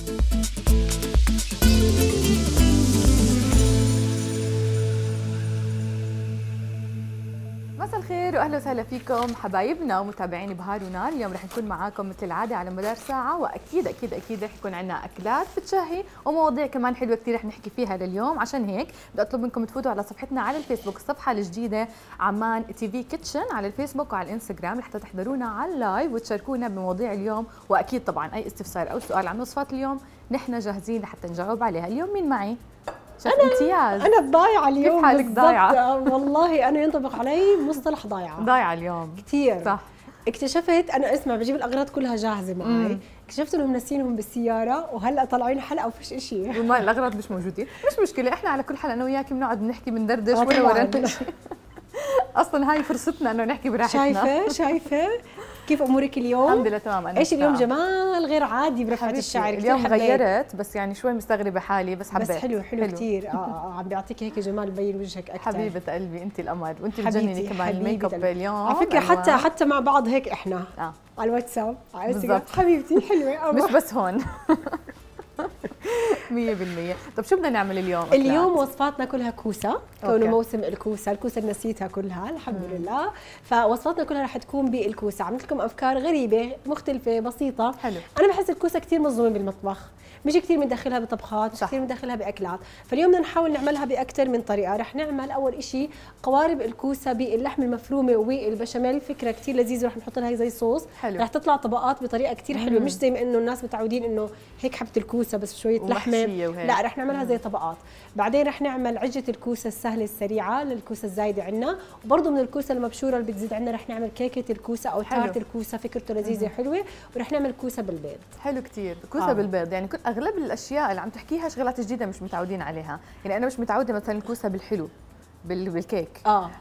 مساء الخير واهلا وسهلا فيكم حبايبنا ومتابعين بهار ونار. اليوم رح نكون معاكم مثل العاده على مدار ساعه، واكيد اكيد اكيد رح يكون عندنا اكلات بتشهي ومواضيع كمان حلوه كثير رح نحكي فيها لليوم. عشان هيك بدي اطلب منكم تفوتوا على صفحتنا على الفيسبوك، الصفحه الجديده عمان تي في كيتشن على الفيسبوك وعلى الانستغرام، لحتى تحضرونا على اللايف وتشاركونا بمواضيع اليوم، واكيد طبعا اي استفسار او سؤال عن وصفات اليوم نحن جاهزين لحتى نجاوب عليها. اليوم مين معي؟ شيف امتياز. أنا ضايعة اليوم. كيف حالك ضايعة؟ والله أنا ينطبق علي مصطلح ضايعة. ضايعة اليوم كثير. صح. اكتشفت أنا اسمع بجيب الأغراض كلها جاهزة معي، اكتشفت إنهم ناسينهم بالسيارة وهلا طالعين حلقة وفيش إشي. وما الأغراض مش موجودين، مش مشكلة، إحنا على كل حلقة أنا وياكي بنقعد نحكي بندردش ولا ورانا شيء. أصلاً هاي فرصتنا إنه نحكي براحتنا. شايفة كيف امورك اليوم؟ الحمد لله تمام. انا ايش اليوم جمال غير عادي برفعه الشعر. اليوم غيرت بس يعني شوي مستغربه حالي، بس حبيت. بس حلو كثير. عم بيعطيك هيك جمال بين وجهك اكثر. حبيبه قلبي انت القمر، وانت بتجنني كمان الميك اب اليوم على فكره. حتى مع بعض هيك احنا على الواتساب على الانستغرام حبيبتي حلوه مش بس هون 100%. طب شو بدنا نعمل اليوم؟ اليوم وصفاتنا كلها كوسه، كونه موسم الكوسه نسيتها كلها الحمد لله، فوصفاتنا كلها رح تكون بالكوسه. عملت لكم افكار غريبه مختلفه بسيطه. حلو. انا بحس الكوسه كثير مظلومه بالمطبخ، مش كثير بندخلها بطبخات، مش كثير بندخلها باكلات، فاليوم بدنا نحاول نعملها باكثر من طريقه. رح نعمل اول شيء قوارب الكوسه باللحم المفرومه والبشاميل، فكره كثير لذيذه، رح نحط لها زي صوص. حلو. رح تطلع طبقات بطريقه كثير حلوه، مش زي ما انه الناس متعودين انه هيك حبه الكوسه بس شويه لحمه، لا رح نعملها زي طبقات. بعدين رح نعمل عجه الكوسه السهله السريعه للكوسه الزايده عندنا، وبرضه من الكوسه المبشوره اللي بتزيد عندنا رح نعمل كيكه الكوسه او تارت الكوسه، فكرته لذيذه حلوه. ورح نعمل كوسه بالبيض. حلو كثير. كوسه بالبيض، يعني كل اغلب الاشياء اللي عم تحكيها شغلات جديده مش متعودين عليها، يعني انا مش متعوده مثلا الكوسه بالحلو بالكيك.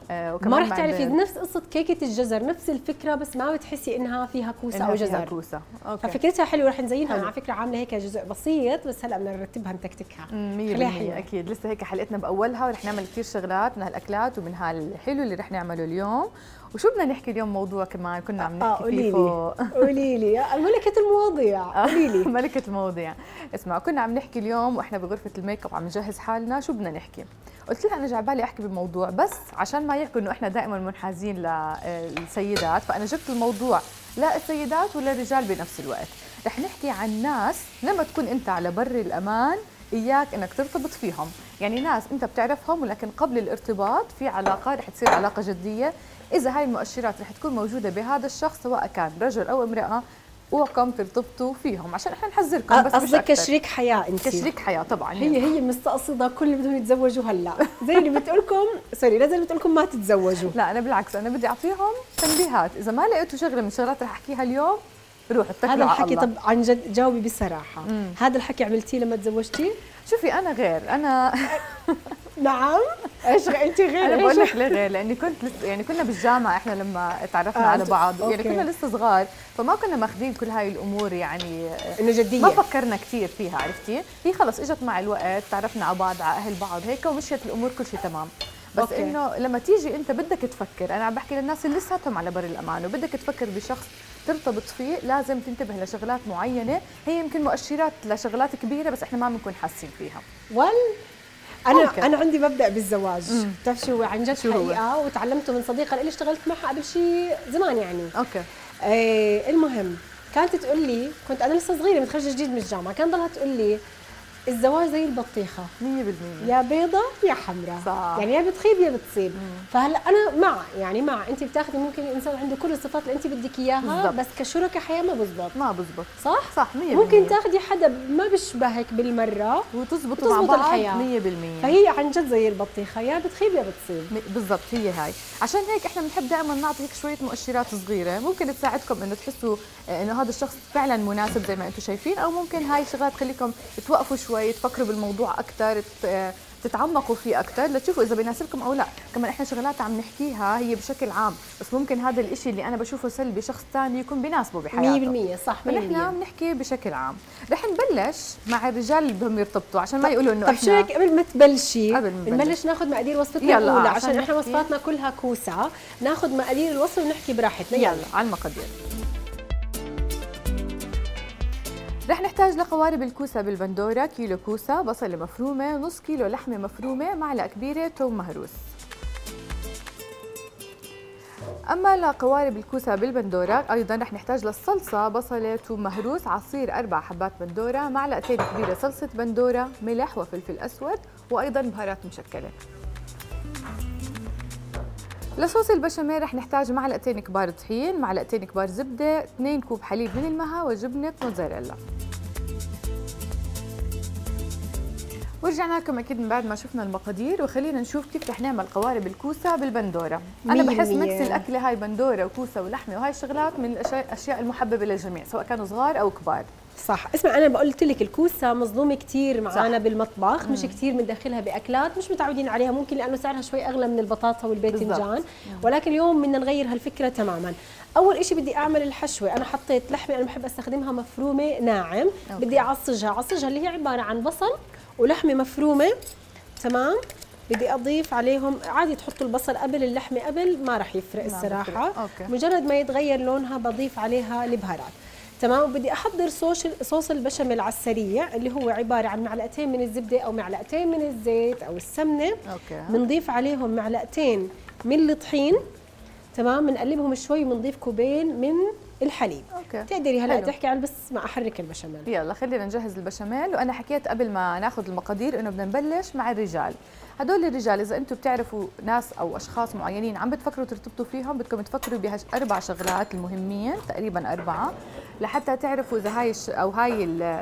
ما رح تعرفي نفس قصه كيكه الجزر، نفس الفكره بس ما بتحسي انها فيها كوسه او جزر. فيها كوسه. اوكي. ففكرتها حلوه، رح نزينها على فكره عامله هيك جزء بسيط، بس هلا بدنا نرتبها نتكتكها 100%. اكيد لسه هيك حلقتنا باولها، ورح نعمل كثير شغلات من هالاكلات ومن هالحلو اللي رح نعمله اليوم. وشو بدنا نحكي اليوم؟ موضوع كمان كنا عم نحكي فيه فوق. قولي لي ملكة المواضيع. قولي لي ملكة المواضيع. اسمعوا، كنا عم نحكي اليوم واحنا بغرفة الميك اب عم نجهز حالنا شو بدنا نحكي. قلت لها انا جاي بالي احكي بموضوع، بس عشان ما يحكوا انه احنا دائما منحازين للسيدات، فانا جبت الموضوع لا السيدات ولا الرجال بنفس الوقت. رح نحكي عن ناس لما تكون انت على بر الامان اياك انك ترتبط فيهم، يعني ناس انت بتعرفهم ولكن قبل الارتباط في علاقه رح تصير علاقه جديه، اذا هاي المؤشرات رح تكون موجوده بهذا الشخص سواء كان رجل او امراه، اوعكم ترتبطوا فيهم عشان احنا نحذركم. بس قصدك كشريك حياه انت؟ كشريك حياه طبعا. هي مستقصده كل اللي بدهم يتزوجوا هلا، زي اللي بتقول لكم سوري لازم بتقول لكم ما تتزوجوا. لا انا بالعكس، انا بدي اعطيهم تنبيهات، اذا ما لقيتوا شغله من الشغلات رح احكيها اليوم روحوا اتكلوا على الله. هذا الحكي طب عن جد جاوبي بصراحه، هذا الحكي عملتيه لما تزوجتي؟ شوفي انا غير انا نعم. ايش انت غير؟ انا بقول لك ليه غير، لاني كنت يعني كنا بالجامعه احنا لما تعرفنا على بعض يعني كنا لسه صغار، فما كنا ماخذين كل هاي الامور يعني انه جديه، ما فكرنا كثير فيها، عرفتي؟ هي خلص اجت مع الوقت، تعرفنا على بعض على اهل بعض هيك ومشيت الامور كل شيء تمام. بس انه لما تيجي انت بدك تفكر، انا عم بحكي للناس اللي لساتهم على بر الامان وبدك تفكر بشخص ترتبط فيه، لازم تنتبه لشغلات معينه، هي يمكن مؤشرات لشغلات كبيره بس احنا ما بنكون حاسين فيها. انا عندي مبدا بالزواج، بتعرف شو عن جد حقيقه، وتعلمته من صديقه لي اشتغلت معها قبل شيء زمان يعني. اوكي. المهم كانت تقول لي، كنت انا لسه صغيره متخرجه جديد من الجامعه، كان ضلها تقول لي الزواج زي البطيخه 100%، يا بيضه يا حمراء، يعني يا بتخيب يا بتصيب. فهلا انا مع انت بتاخذي، ممكن الانسان عنده كل الصفات اللي انت بدك اياها بس كشركاء حياه ما بزبط. صح 100%. ممكن تاخذي حدا ما بيشبهك بالمره وتزبطوا مع بعض الحياه 100%. فهي عن جد زي البطيخه، يا بتخيب يا بتصيب. بالضبط هي هاي. عشان هيك احنا بنحب دائما نعطي هيك شويه مؤشرات صغيره ممكن تساعدكم انه تحسوا انه هذا الشخص فعلا مناسب زي ما انتم شايفين، او ممكن هاي الشغلات تخليكم توقفوا شوي تفكروا بالموضوع اكثر، تتعمقوا فيه اكثر لتشوفوا اذا بيناسبكم او لا. كمان احنا شغلات عم نحكيها هي بشكل عام، بس ممكن هذا الشيء اللي انا بشوفه سلبي شخص ثاني يكون بيناسبه بحياته. 100% صح. فنحن بنحكي بشكل عام. رح نبلش مع الرجال اللي بدهم يرتبطوا عشان ما يقولوا انه احنا. طب شو هيك قبل ما تبلشي نبلش ناخذ مقادير وصفتنا الاولى، عشان احنا وصفاتنا كلها كوسه، ناخذ مقادير الوصفه ونحكي براحتنا. يلا على المقادير. رح نحتاج لقوارب الكوسة بالبندورة كيلو كوسة، بصلة مفرومة، نص كيلو لحمة مفرومة، معلقة كبيرة توم مهروس. أما لقوارب الكوسة بالبندورة أيضاً رح نحتاج للصلصة بصلة، توم مهروس، عصير 4 حبات بندورة، معلقتين كبيرة صلصة بندورة، ملح وفلفل أسود، وأيضاً بهارات مشكلة. لصوص البشاميل رح نحتاج معلقتين كبار طحين، معلقتين كبار زبدة، 2 كوب حليب من المها، وجبنة موتزاريلا. ورجعنا لكم اكيد من بعد ما شفنا المقادير، وخلينا نشوف كيف رح نعمل قوارب الكوسه بالبندوره. انا بحس ميكس الاكله هاي بندوره وكوسه ولحمه وهاي الشغلات من الاشياء المحببه للجميع سواء كانوا صغار او كبار. صح. اسمع، انا قلت لك الكوسه مظلومه كثير معنا بالمطبخ، مش كثير بندخلها باكلات مش متعودين عليها، ممكن لانه سعرها شوي اغلى من البطاطا والباذنجان، ولكن اليوم بدنا نغير هالفكره تماما. اول شيء بدي اعمل الحشوه. انا حطيت لحمه، انا بحب استخدمها مفرومه ناعم. بدي اعصجها اللي هي عباره عن بصل ولحمه مفرومه. تمام. بدي اضيف عليهم، عادي تحطوا البصل قبل اللحمه قبل، ما راح يفرق الصراحه. مجرد ما يتغير لونها بضيف عليها البهارات. تمام. بدي احضر صوص البشاميل على السريع اللي هو عباره عن معلقتين من الزبده او معلقتين من الزيت او السمنه. بنضيف عليهم معلقتين من الطحين. تمام. بنقلبهم شوي وبنضيف كوبين من الحليب. تقدري هلا تحكي عن بس ما احرك البشاميل. يلا خلينا نجهز البشاميل. وانا حكيت قبل ما ناخذ المقادير انه بدنا نبلش مع الرجال. هدول الرجال اذا انتم بتعرفوا ناس او اشخاص معينين عم بتفكروا ترتبطوا فيهم، بدكم تفكروا بهالاربع شغلات المهمين، تقريبا 4، لحتى تعرفوا اذا هاي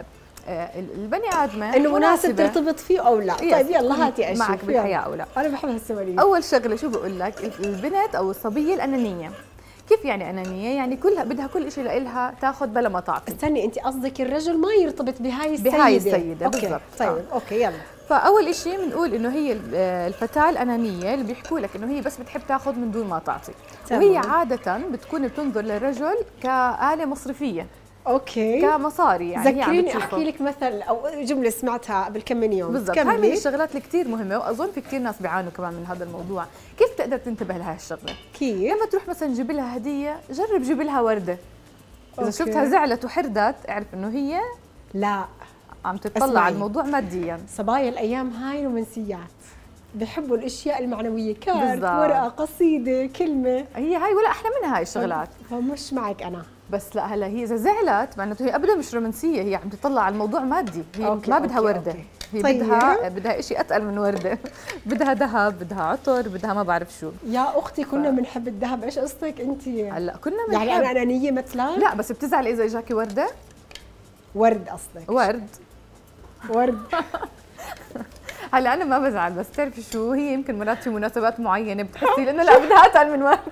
البني ادمه انه مناسب ترتبط فيه او لا. طيب يلا هاتي اشوف معك بالحياه او لا. انا بحب هالسواليف. اول شغله شو بقول لك، البنت او الصبيه الانانيه. كيف يعني انانيه؟ يعني بدها كل شيء لها تاخذ بلا ما تعطي. استني، انت قصدك الرجل ما يرتبط بهاي السيده بالضبط. طيب اوكي يلا. فاول شيء بنقول انه هي الفتاه الانانيه اللي بيحكوا لك انه هي بس بتحب تاخذ من دون ما تعطي. وهي عاده بتكون بتنظر للرجل كآلة مصرفيه. اوكي. كمصاري يعني. ذكريني احكي لك مثل او جمله سمعتها قبل كم من يوم. بالضبط. هاي من الشغلات اللي كثير مهمه، واظن في كثير ناس بيعانوا كمان من هذا الموضوع. كيف تقدر تنتبه لهي الشغله؟ كيف؟ لما تروح مثلا تجيب لها هديه، جرب جيب لها ورده. اذا شفتها زعلت وحردت اعرف انه هي لا عم تطلع على الموضوع ماديا. صبايا الايام هاي رومانسيات، بحبوا الاشياء المعنويه، كارت، ورقه، قصيده، كلمه. هاي ولا احلى منها هاي الشغلات. فمش معك انا. بس لا هلا هي اذا زعلت معناته هي ابدا مش رومانسيه، هي عم تطلع على الموضوع مادي. هي ما بدها ورده. هي طيب. بدها شيء اتقل من ورده. بدها ذهب، بدها عطر، بدها ما بعرف شو. يا اختي كنا بنحب الذهب، ايش قصتك انت؟ هلا كنا بنحب. يعني انا انانيه مثلا؟ لا بس بتزعل اذا اجاكي ورده؟ ورد قصدك؟ ورد. هلا انا ما بزعل، بس بتعرفي شو، هي يمكن مرات في مناسبات معينه بتحسي انه لا بدها اتقل من ورد.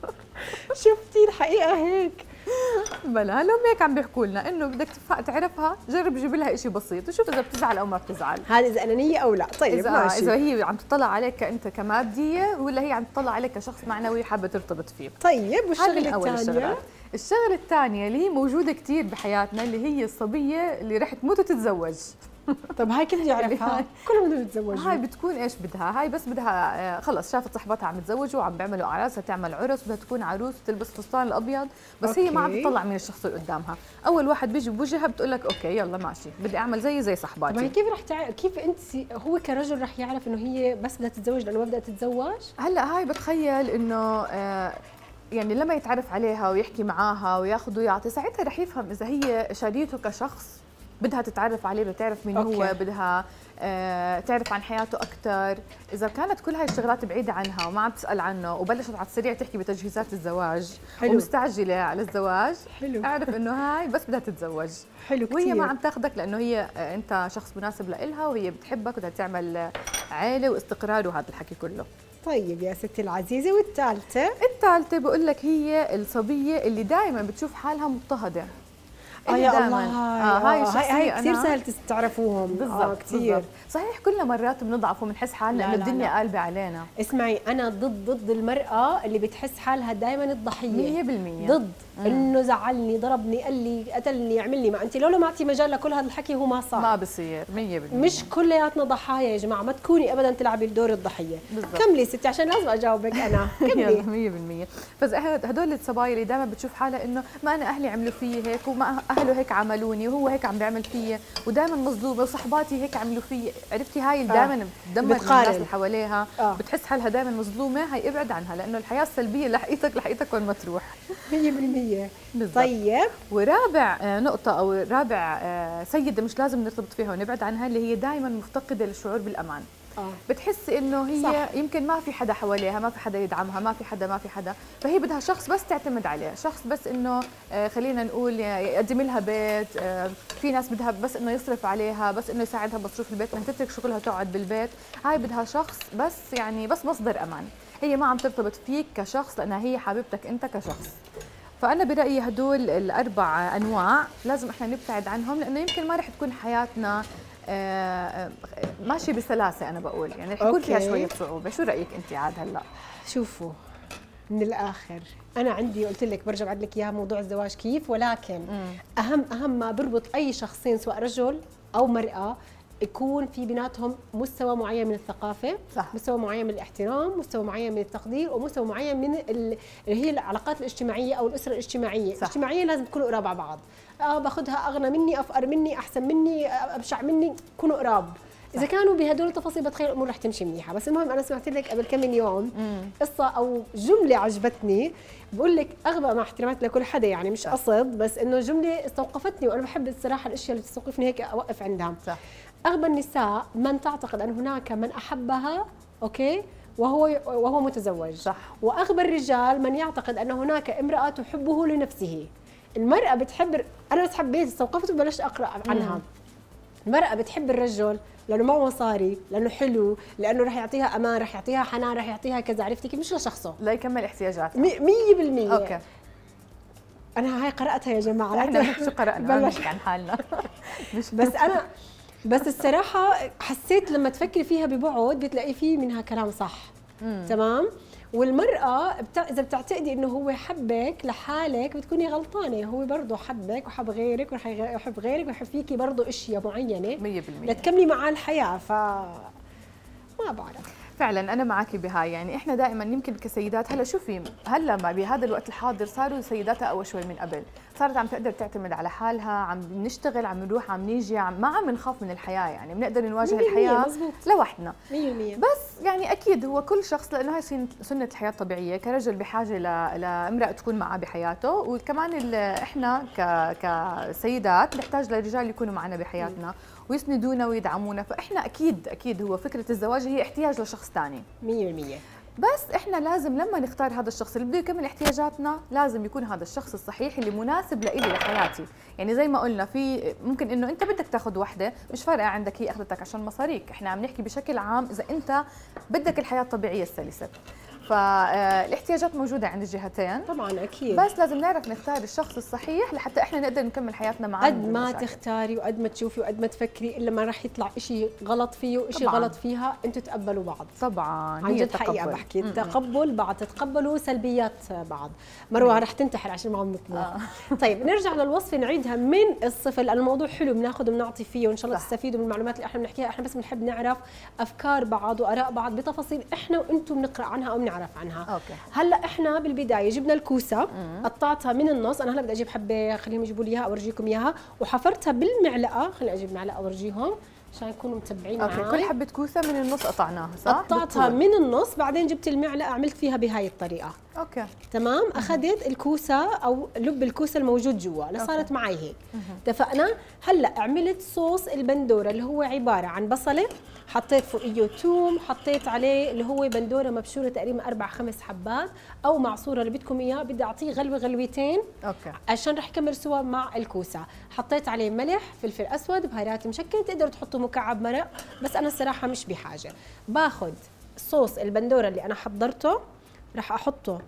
شفتي الحقيقه هيك. بلا هلا هم هيك عم بيحكوا لنا انه بدك تعرفها، جرب جيب لها شيء بسيط وشوف اذا بتزعل او ما بتزعل. هذا اذا انانيه او لا. طيب ماشي. اذا هي عم تطلع عليك انت كماديه ولا هي عم تطلع عليك كشخص معنوي حابه ترتبط فيه. طيب والشغله الثانيه؟ الشغله الثانيه اللي هي موجوده كثير بحياتنا اللي هي الصبيه اللي رح تموت وتتزوج. طب هاي كيف بدي اعرفها؟ كلهم بدهم يتزوجوا. هاي بتكون ايش بدها؟ هاي بس بدها خلص شافت صاحبتها عم يتزوجوا وعم بيعملوا اعراس، تعمل عرس، بدها تكون عروس وتلبس فستان الابيض، بس هي ما عم تطلع من الشخص اللي قدامها. اول واحد بيجي بوجهها بتقول لك اوكي يلا ماشي، بدي اعمل زي صاحباتي. طب كيف رح كيف انت هو كرجل رح يعرف انه هي بس بدها تتزوج لانه ما بدها تتزوج؟ هلا هاي بتخيل انه يعني لما يتعرف عليها ويحكي معاها وياخذ ويعطي، ساعتها رح يفهم اذا هي شاريته كشخص بدها تتعرف عليه، بدها تعرف مين هو، بدها تعرف عن حياته اكثر. اذا كانت كل هاي الشغلات بعيده عنها وما عم تسال عنه وبلشت على السريع تحكي بتجهيزات الزواج ومستعجله على الزواج، اعرف انه هاي بس بدها تتزوج. حلو كثير. وهي ما عم تاخذك لانه هي انت شخص مناسب لإلها وهي بتحبك وبدها تعمل عائله واستقرار وهذا الحكي كله. طيب يا ستي العزيزه، والثالثه؟ الثالثه بقول لك هي الصبيه اللي دائما بتشوف حالها مضطهده. يا الله. هاي كثير سهل تعرفوهم. بالضبط كثير. صحيح كلنا مرات بنضعف وبنحس حالنا انه الدنيا قالبه علينا. اسمعي، انا ضد المراه اللي بتحس حالها دائما الضحيه 100%. ضد انه زعلني، ضربني، قال لي، قتلني، عمل لي. ما انت لو ما اعطي مجال لكل هذا الحكي هو ما صار. ما بصير 100%. مش كلياتنا ضحايا يا جماعه، ما تكوني ابدا تلعبي دور الضحيه. كملي ستي عشان لازم اجاوبك انا. كملي. 100%. هدول الصبايا اللي دائما بتشوف حالها انه ما انا اهلي عملوا فيي هيك وما اهله هيك عملوني وهو هيك عم بيعمل فيي ودائما مظلومه وصحباتي هيك عملوا فيي، عرفتي هاي اللي دائما بتدمر الناس اللي حواليها، بتحس حالها دائما مظلومه، هي ابعد عنها لانه الحياه السلبيه لحقيتك وين ما تروح 100%. طيب ورابع نقطه او رابع سيده مش لازم نرتبط فيها ونبعد عنها، اللي هي دائما مفتقده للشعور بالامان. بتحس انه هي صح. يمكن ما في حدا حواليها، ما في حدا يدعمها، ما في حدا، فهي بدها شخص بس تعتمد عليه، شخص بس انه خلينا نقول يقدم لها بيت، في ناس بدها بس انه يصرف عليها، بس انه يساعدها بمصروف البيت، من تترك شغلها تقعد بالبيت، هاي بدها شخص بس يعني بس مصدر امان، هي ما عم ترتبط فيك كشخص لانها هي حبيبتك انت كشخص. فانا برايي هدول الاربع انواع لازم احنا نبتعد عنهم، لانه يمكن ما رح تكون حياتنا ماشي بسلاسه، انا بقول يعني رح يكون فيها شويه صعوبه. شو رايك انت عاد هلا؟ شوفوا من الاخر انا عندي قلت لك برجع بعد لك اياها موضوع الزواج كيف، ولكن اهم ما بربط اي شخصين سواء رجل او مراه يكون في بيناتهم مستوى معين من الثقافه، صح. مستوى معين من الاحترام، مستوى معين من التقدير، ومستوى معين من اللي هي العلاقات الاجتماعيه او الاسره الاجتماعيه، صح. الاجتماعيه لازم تكونوا قراب على بعض، باخذها اغنى مني، افقر مني، احسن مني، ابشع مني، كونوا قراب. اذا كانوا بهدول التفاصيل بتخيل الامور رح تمشي منيحه. بس المهم انا سمعت لك قبل كم من يوم قصه او جمله عجبتني، بقول لك اغبى مع احترامات لكل حدا يعني مش قصد، بس انه جمله استوقفتني وانا بحب الصراحه الاشياء اللي بتستوقفني هيك اوقف عندها. صح. اغبى النساء من تعتقد ان هناك من احبها اوكي وهو متزوج، صح. واغبى الرجال من يعتقد ان هناك امراه تحبه لنفسه. المراه بتحب، انا بس حبيت استوقفت وبلشت اقرا عنها. المراه بتحب الرجل لانه معه مصاري، لانه حلو، لانه رح يعطيها امان، رح يعطيها حنان، رح يعطيها كذا، عرفتي كيف؟ مش لشخصه، لا يكمل احتياجاتها 100%. اوكي انا هاي قراتها يا جماعه، احنا شو قرانا بنحكي عن حالنا بس الصراحه حسيت لما تفكري فيها ببعد بتلاقي فيه منها كلام صح. تمام. والمرأة إذا بتعتقدي إنه هو حبك لحالك بتكوني غلطانة، هو برضه حبك وحب غيرك ورح يحب غيرك ويحب فيكي برضه أشياء معينة 100% لتكملي معاه الحياة. ما بعرف فعلا انا معك بهاي، يعني احنا دائما يمكن كسيدات هلا شوفي هلا بهذا الوقت الحاضر صاروا سيداتها اول شوي من قبل، صارت عم تقدر تعتمد على حالها، عم نشتغل، عم نروح، عم نيجي، ما عم نخاف من الحياه، يعني بنقدر نواجه الحياه لوحدنا 100%. بس يعني اكيد هو كل شخص، لانه هاي سنه الحياه الطبيعيه، كرجل بحاجه لامراه تكون معه بحياته، وكمان احنا كسيدات نحتاج لرجال يكونوا معنا بحياتنا ويسندونا ويدعمونا، فاحنا اكيد هو فكره الزواج هي احتياج لشخص ثاني 100%. بس احنا لازم لما نختار هذا الشخص اللي بده يكمل احتياجاتنا لازم يكون هذا الشخص الصحيح اللي مناسب لإلي لحياتي. يعني زي ما قلنا في ممكن انه انت بدك تاخذ وحده مش فارقه عندك هي اخذتك عشان مصاريك، احنا عم نحكي بشكل عام اذا انت بدك الحياه الطبيعيه السلسه، فالاحتياجات موجوده عند الجهتين طبعا اكيد، بس لازم نعرف نختار الشخص الصحيح لحتى احنا نقدر نكمل حياتنا معاه. قد ما تختاري وقد ما تشوفي وقد ما تفكري الا ما راح يطلع شيء غلط فيه وشيء غلط فيها، انتم تقبلوا بعض طبعا، عن جد حقيقه بحكي تقبل بعض، تتقبلوا سلبيات بعض. مروه رح تنتحر عشان معهم نطبخ. طيب نرجع للوصفه نعيدها من الصفر لانه الموضوع حلو بناخذ وبنعطي فيه وان شاء الله تستفيدوا من المعلومات اللي احنا بنحكيها، احنا بس بنحب نعرف افكار بعض واراء بعض بتفاصيل احنا وانتم بنقرا عنها او بنعرف عنها. أوكي. هلا احنا بالبدايه جبنا الكوسه، قطعتها من النص، انا هلا بدي اجيب حبه خليهم يجيبوا لي اياها اورجيكم اياها، وحفرتها بالمعلقه، خليني اجيب معلقه اورجيهم عشان يكونوا متبعين معي. كل حبه كوسه من النص قطعناها صح؟ قطعتها من النص، بعدين جبت المعلقه عملت فيها بهاي الطريقه. اوكي تمام. اخذت الكوسه او لب الكوسه الموجود جوا اللي صارت معي هيك. اتفقنا. هلا عملت صوص البندوره اللي هو عباره عن بصله، حطيت فوقيه ثوم، حطيت عليه اللي هو بندوره مبشوره تقريبا 4-5 حبات او معصوره اللي بدكم اياه، بدي اعطيه غلوه غلوتين اوكي عشان رح يكمل سوا مع الكوسه. حطيت عليه ملح، فلفل اسود، بهارات مشكل، تقدروا تحطوا مكعب مرق بس انا الصراحه مش بحاجه. صوص البندوره اللي انا حضرته رح احطه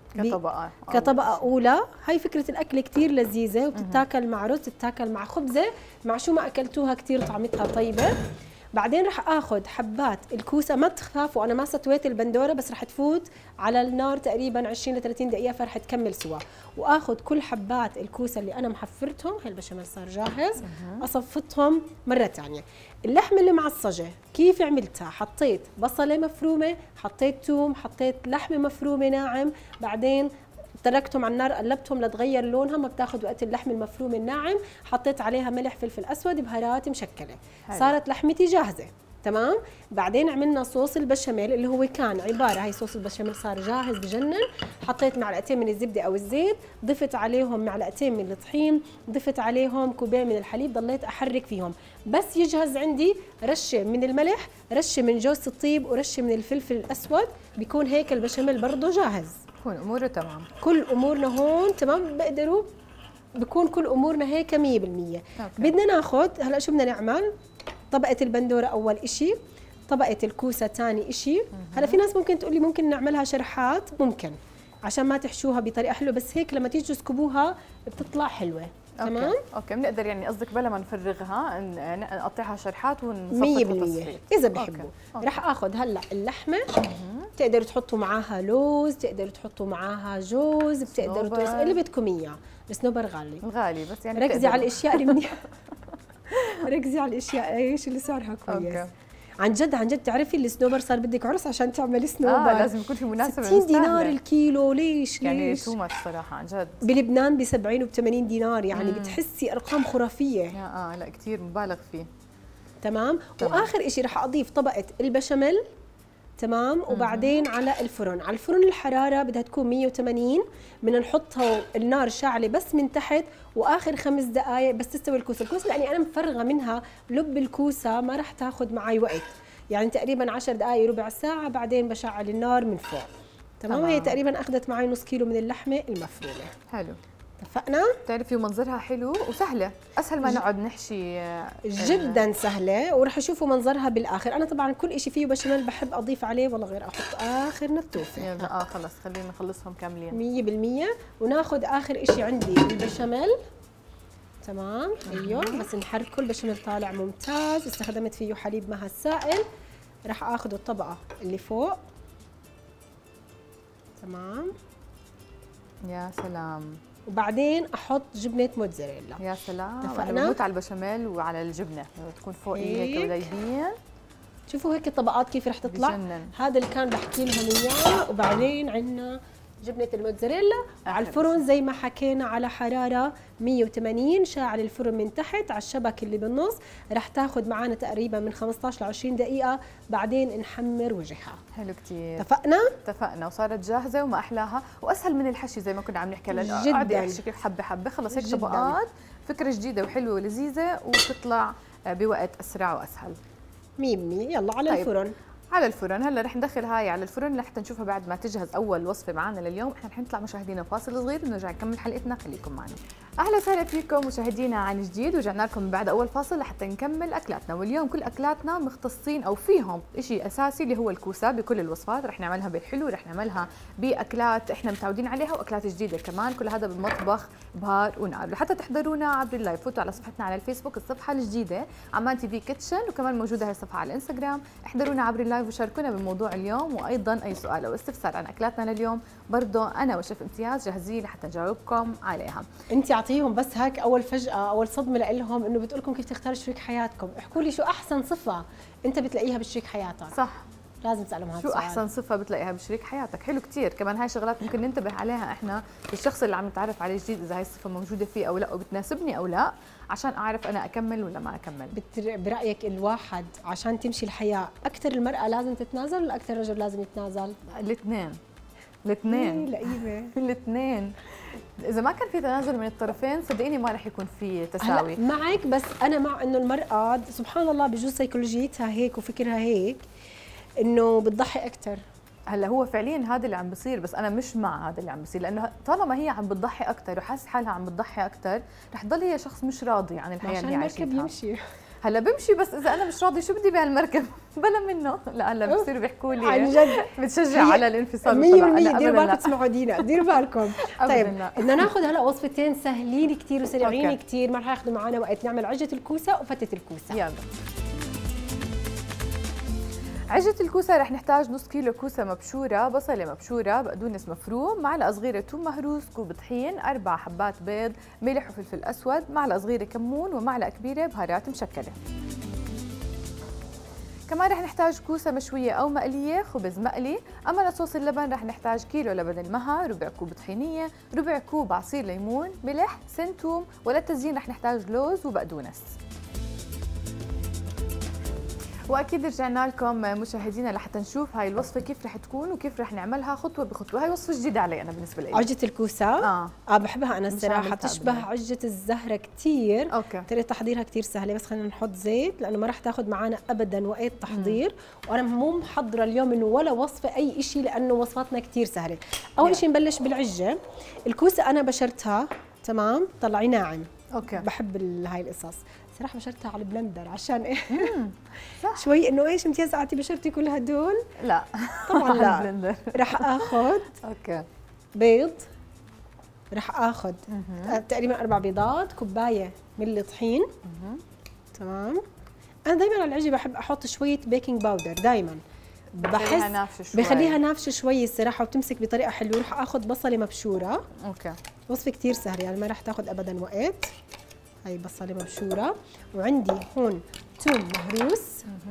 كطبقه اولى. هاي فكره الاكل كثير لذيذه وبتتاكل مع رز، بتتاكل مع خبزه، مع شو ما اكلتوها كثير طعمتها طيبه. بعدين رح اخذ حبات الكوسه، ما تخافوا انا ما ستويت البندوره بس رح تفوت على النار تقريبا 20 ل 30 دقيقه فرح تكمل سوا. واخذ كل حبات الكوسه اللي انا محفرتهم، هاي البشاميل صار جاهز، اصفطهم مره ثانيه. اللحمه اللي معصجه كيف عملتها؟ حطيت بصله مفرومه، حطيت ثوم، حطيت لحمه مفرومه ناعم، بعدين تركتهم على النار، قلبتهم لتغير لونها، ما بتاخذ وقت اللحم المفروم الناعم. حطيت عليها ملح، فلفل اسود، بهارات مشكله. صارت لحمتي جاهزه. تمام. بعدين عملنا صوص البشاميل اللي هو كان عباره، هي صوص البشاميل صار جاهز بجنن. حطيت معلقتين من الزبده او الزيت، ضفت عليهم معلقتين من الطحين، ضفت عليهم كوبين من الحليب، ضليت احرك فيهم. بس يجهز عندي رشه من الملح، رشه من جوز الطيب، ورشه من الفلفل الاسود، بيكون هيك البشاميل برضه جاهز. بكون اموره تمام. كل امورنا هون تمام. بكون كل امورنا هيك 100%. بدنا ناخذ هلا شو بدنا نعمل؟ طبقة البندورة أول إشي، طبقة الكوسة ثاني إشي. هلا في ناس ممكن تقول لي ممكن نعملها شرحات، ممكن عشان ما تحشوها بطريقة حلوة، بس هيك لما تيجوا تسكبوها بتطلع حلوة. تمام. اوكي بنقدر يعني قصدك بلا ما نفرغها نقطعها شرحات ونصفيها 100% اذا بحبوا. رح اخذ هلا اللحمه، بتقدروا تحطوا معاها لوز، بتقدروا تحطوا معاها جوز، بتقدروا اللي بدكم اياه. الصنوبر غالي بس يعني ركزي على الاشياء اللي منيحه. ركزي على الاشياء ايش اللي سعرها كويس. عن جد تعرفي الصنوبر صار بدك عرس عشان تعملي صنوبر. لازم يكون في مناسبه. 60 دينار الكيلو. ليش يعني تو ماتش صراحه عن جد. بلبنان ب 70 وب 80 دينار يعني بتحسي ارقام خرافيه. لا كثير مبالغ فيه. تمام. واخر شيء رح اضيف طبقه البشاميل. تمام. وبعدين على الفرن، على الفرن الحراره بدها تكون 180. بدنا نحطها النار شاعله بس من تحت، واخر 5 دقائق بس تستوي الكوسه لاني انا مفرغه منها لب الكوسه، ما رح تاخذ معي وقت، يعني تقريبا 10 دقائق ربع ساعه، بعدين بشعل النار من فوق. تمام. هي تقريبا اخذت معي نص كيلو من اللحمه المفرومه. حلو. اتفقنا؟ بتعرفي منظرها حلو وسهله، اسهل ما نقعد نحشي. جدا سهله، ورح اشوفوا منظرها بالاخر. انا طبعا كل شيء فيه بشاميل بحب اضيف عليه، والله غير احط اخر نتوفه. يلا خلص خلينا نخلصهم كاملين 100%. وناخذ اخر شيء عندي البشاميل. تمام. ايوه بس نحركه، البشاميل طالع ممتاز، استخدمت فيه حليب مع السائل. رح اخذ الطبقه اللي فوق. تمام. يا سلام. وبعدين احط جبنه موتزاريلا. يا سلام. انا بموت على البشاميل وعلى الجبنه تكون فوقي هيك ودايبين. شوفوا هيك الطبقات كيف رح تطلع. بجنن. هذا اللي كان بحكي لهم اياه. وبعدين عندنا جبنه الموتزاريلا على الفرن زي ما حكينا على حراره 180، شاعل الفرن من تحت على الشبك اللي بالنص. رح تاخذ معنا تقريبا من 15 ل 20 دقيقه، بعدين نحمر وجهها. حلو كثير. اتفقنا وصارت جاهزه وما احلاها واسهل من الحشي زي ما كنا عم نحكي. لانه قاعده احشي كيف حبه حبه، خلص هيك طبقات. فكره جديده وحلوه ولذيذه وبتطلع بوقت اسرع واسهل 100%. يلا على الفرن. على الفرن. هلا رح ندخل هاي على الفرن لحتى نشوفها بعد ما تجهز اول وصفه معنا لليوم. احنا رح نطلع مشاهدينا فاصل صغير ونرجع نكمل حلقتنا، خليكم معنا. اهلا وسهلا فيكم مشاهدينا عن جديد، ورجعنا لكم بعد اول فاصل لحتى نكمل اكلاتنا. واليوم كل اكلاتنا مختصين او فيهم شيء اساسي اللي هو الكوسه بكل الوصفات. رح نعملها بالحلو، رح نعملها باكلات احنا متعودين عليها واكلات جديده كمان، كل هذا بالمطبخ بهار ونار. لحتى تحضرونا عبر اللايف فوتوا على صفحتنا على الفيسبوك، الصفحه الجديده عمان تي في كيتشن، وكمان موجوده هي الصفحه على الانستغرام. احضرونا عبر اللايف وشاركونا بموضوع اليوم، وايضا اي سؤال او استفسار عن اكلاتنا لليوم برضه انا وشيف امتياز جاهزين لحتى نجاوبكم عليها. انت اعطيهم بس هيك اول فجأة اول صدمة لهم انه بتقولكم كيف تختاروا شريك حياتكم. احكوا لي شو احسن صفة انت بتلاقيها بشريك حياتك. صح، لازم تسالهم هذا شو السؤال. احسن صفه بتلاقيها بشريك حياتك؟ حلو كثير. كمان هاي شغلات ممكن ننتبه عليها احنا الشخص اللي عم نتعرف عليه جديد، اذا هاي الصفه موجوده فيه او لا، وبتناسبني او لا، عشان اعرف انا اكمل ولا ما اكمل. برايك الواحد عشان تمشي الحياه اكثر المراه لازم تتنازل ولا اكثر الرجل لازم يتنازل؟ الاثنين لئيمه الاثنين. اذا ما كان في تنازل من الطرفين صدقيني ما رح يكون في تساوي. معك، بس انا مع انه المراه سبحان الله بجوز سيكولوجيتها هيك وفكرها هيك انه بتضحي اكثر. هلا هو فعليا هذا اللي عم بصير، بس انا مش مع هذا اللي عم بصير، لانه طالما هي عم بتضحي اكثر وحاسه حالها عم بتضحي اكثر رح تضل هي شخص مش راضي عن الحياه اللي عايشها. المركب يمشي. هلا بمشي، بس اذا انا مش راضي شو بدي بهالمركب؟ بلا منه. لا هلا بصيروا بيحكوا لي عن جد بتشجع على الانفصال 100%. ديروا بالكم تسمعوا دينا، ديروا بالكم. طيب بدنا ناخذ هلا وصفتين سهلين كثير وسريعين كثير، ما رح ياخذوا معنا وقت. نعمل عجة الكوسه وفتة الكوسه. يلا. عجة الكوسة رح نحتاج نص كيلو كوسة مبشورة، بصلة مبشورة، بقدونس مفروم، معلقة صغيرة ثوم مهروس، كوب طحين، 4 حبات بيض، ملح وفلفل أسود، معلقة صغيرة كمون، ومعلقة كبيرة بهارات مشكلة. كمان رح نحتاج كوسه مشويه او مقليه، خبز مقلي. اما لصوص اللبن رح نحتاج كيلو لبن المها، ربع كوب طحينيه، ربع كوب عصير ليمون، ملح، سن توم، وللتزيين رح نحتاج لوز وبقدونس. واكيد رجعنا لكم مشاهدينا لحتى نشوف هاي الوصفه كيف رح تكون وكيف رح نعملها خطوه بخطوه. هاي وصفه جديده علي انا بالنسبه لي. عجة الكوسه بحبها انا الصراحه، تشبه عجة الزهره كثير. اوكي. طريقه تحضيرها كثير سهله، بس خلينا نحط زيت لانه ما رح تاخذ معنا ابدا وقت تحضير. وانا مو محضره اليوم انه ولا وصفه اي شيء لانه وصفاتنا كثير سهله. اول شيء نبلش بالعجه. الكوسه انا بشرتها تمام، طلعي ناعم. اوكي. بحب هاي القصص صراحه. بشرتها على البلندر عشان ايه صح. شوي انه ايش امتياز قعدتي بشرتي كل هدول؟ لا طبعا لا. رح اخذ اوكي بيض، رح اخذ تقريبا 4 بيضات، كوبايه من الطحين. تمام. انا دائما على العجه بحب احط شويه بيكنج باودر، دائما بحس بخليها نافشه شوي الصراحه وبتمسك بطريقه حلوه. رح اخذ بصله مبشوره. اوكي. وصفه كثير سهله يعني ما رح تاخذ ابدا وقت. هاي بصله مبشوره، وعندي هون ثوم مهروس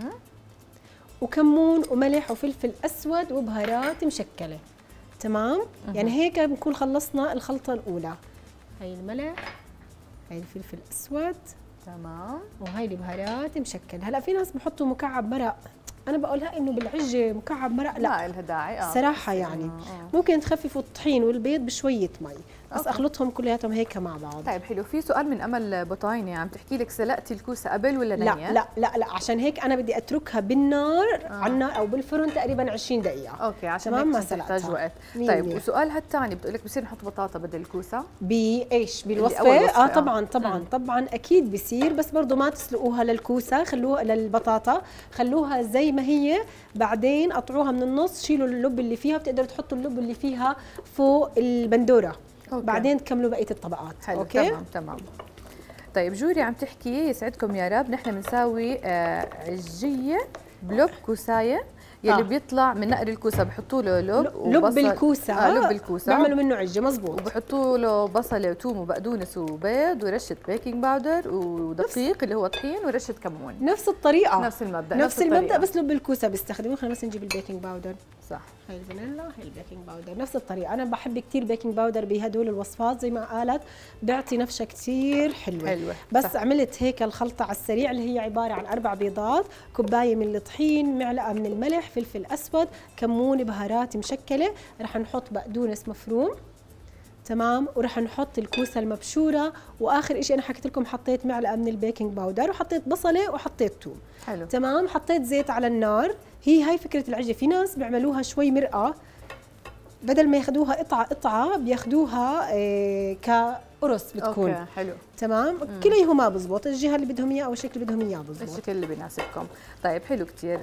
وكمون وملح وفلفل اسود وبهارات مشكله. تمام. يعني هيك بنكون خلصنا الخلطه الاولى. هاي الملح، هاي الفلفل الاسود، تمام، وهاي البهارات مشكل. هلا في ناس بحطوا مكعب مرق، انا بقولها انه بالعجه مكعب مرق لا، ما لها داعي. صراحه يعني ممكن تخففوا الطحين والبيض بشويه مي بس. أوكي. اخلطهم كلياتهم هيك مع بعض. طيب حلو. في سؤال من امل بطاينه عم تحكي لك سلقتي الكوسه قبل ولا لا نيه؟ لا لا لا، عشان هيك انا بدي اتركها بالنار على النار او بالفرن تقريبا 20 دقيقه. اوكي، عشان هيك ما تحتاج وقت. طيب وسؤالها الثاني بتقول لك بصير نحط بطاطا بدل الكوسه؟ بايش؟ بالوصفه؟ طبعا اكيد بصير، بس برضه ما تسلقوها للكوسه، خلوها للبطاطا، خلوها زي ما هي. بعدين قطعوها من النص، شيلوا اللب اللي فيها، بتقدروا تحطوا اللب اللي فيها فوق البندوره. أوكي. بعدين تكملوا بقيه الطبقات. حلو. اوكي تمام. طيب جوري عم تحكي يسعدكم يا رب، نحن بنساوي عجيه بلب كوسايه يلي بيطلع من نقر الكوسه، بحطوا له لب الكوسه. لب الكوسه بعملوا منه عجه. مزبوط. وبحطوا له بصله وثوم وبقدونس وبيض ورشه بيكنج باودر ودقيق اللي هو طحين ورشه كمون. نفس الطريقه، نفس المبدا. بس لب الكوسه بيستخدموه. خلينا بس نجيب البيكنج باودر. صح. هاي الفانيلا، هاي البيكنج باودر، نفس الطريقه. انا بحب كثير بيكنج باودر بهدول الوصفات زي ما قالت، بيعطي نفشه كثير حلوه. بس صح. عملت هيك الخلطه على السريع اللي هي عباره عن 4 بيضات، كوبايه من الطحين، معلقه من الملح، فلفل اسود، كمون، بهارات مشكله. رح نحط بقدونس مفروم. تمام. ورح نحط الكوسه المبشوره، واخر شيء انا حكيت لكم حطيت معلقه من البيكنج باودر، وحطيت بصله وحطيت ثوم. حلو. تمام. حطيت زيت على النار. هاي فكره العجه. في ناس بيعملوها شوي مرقه، بدل ما ياخذوها قطعه بياخذوها كقرص بتكون. اوكي حلو. تمام. كليهما بزبط، الجهه اللي بدهم اياه او الشكل اللي بدهم اياه بزبط، الشكل اللي بيناسبكم. طيب حلو كثير.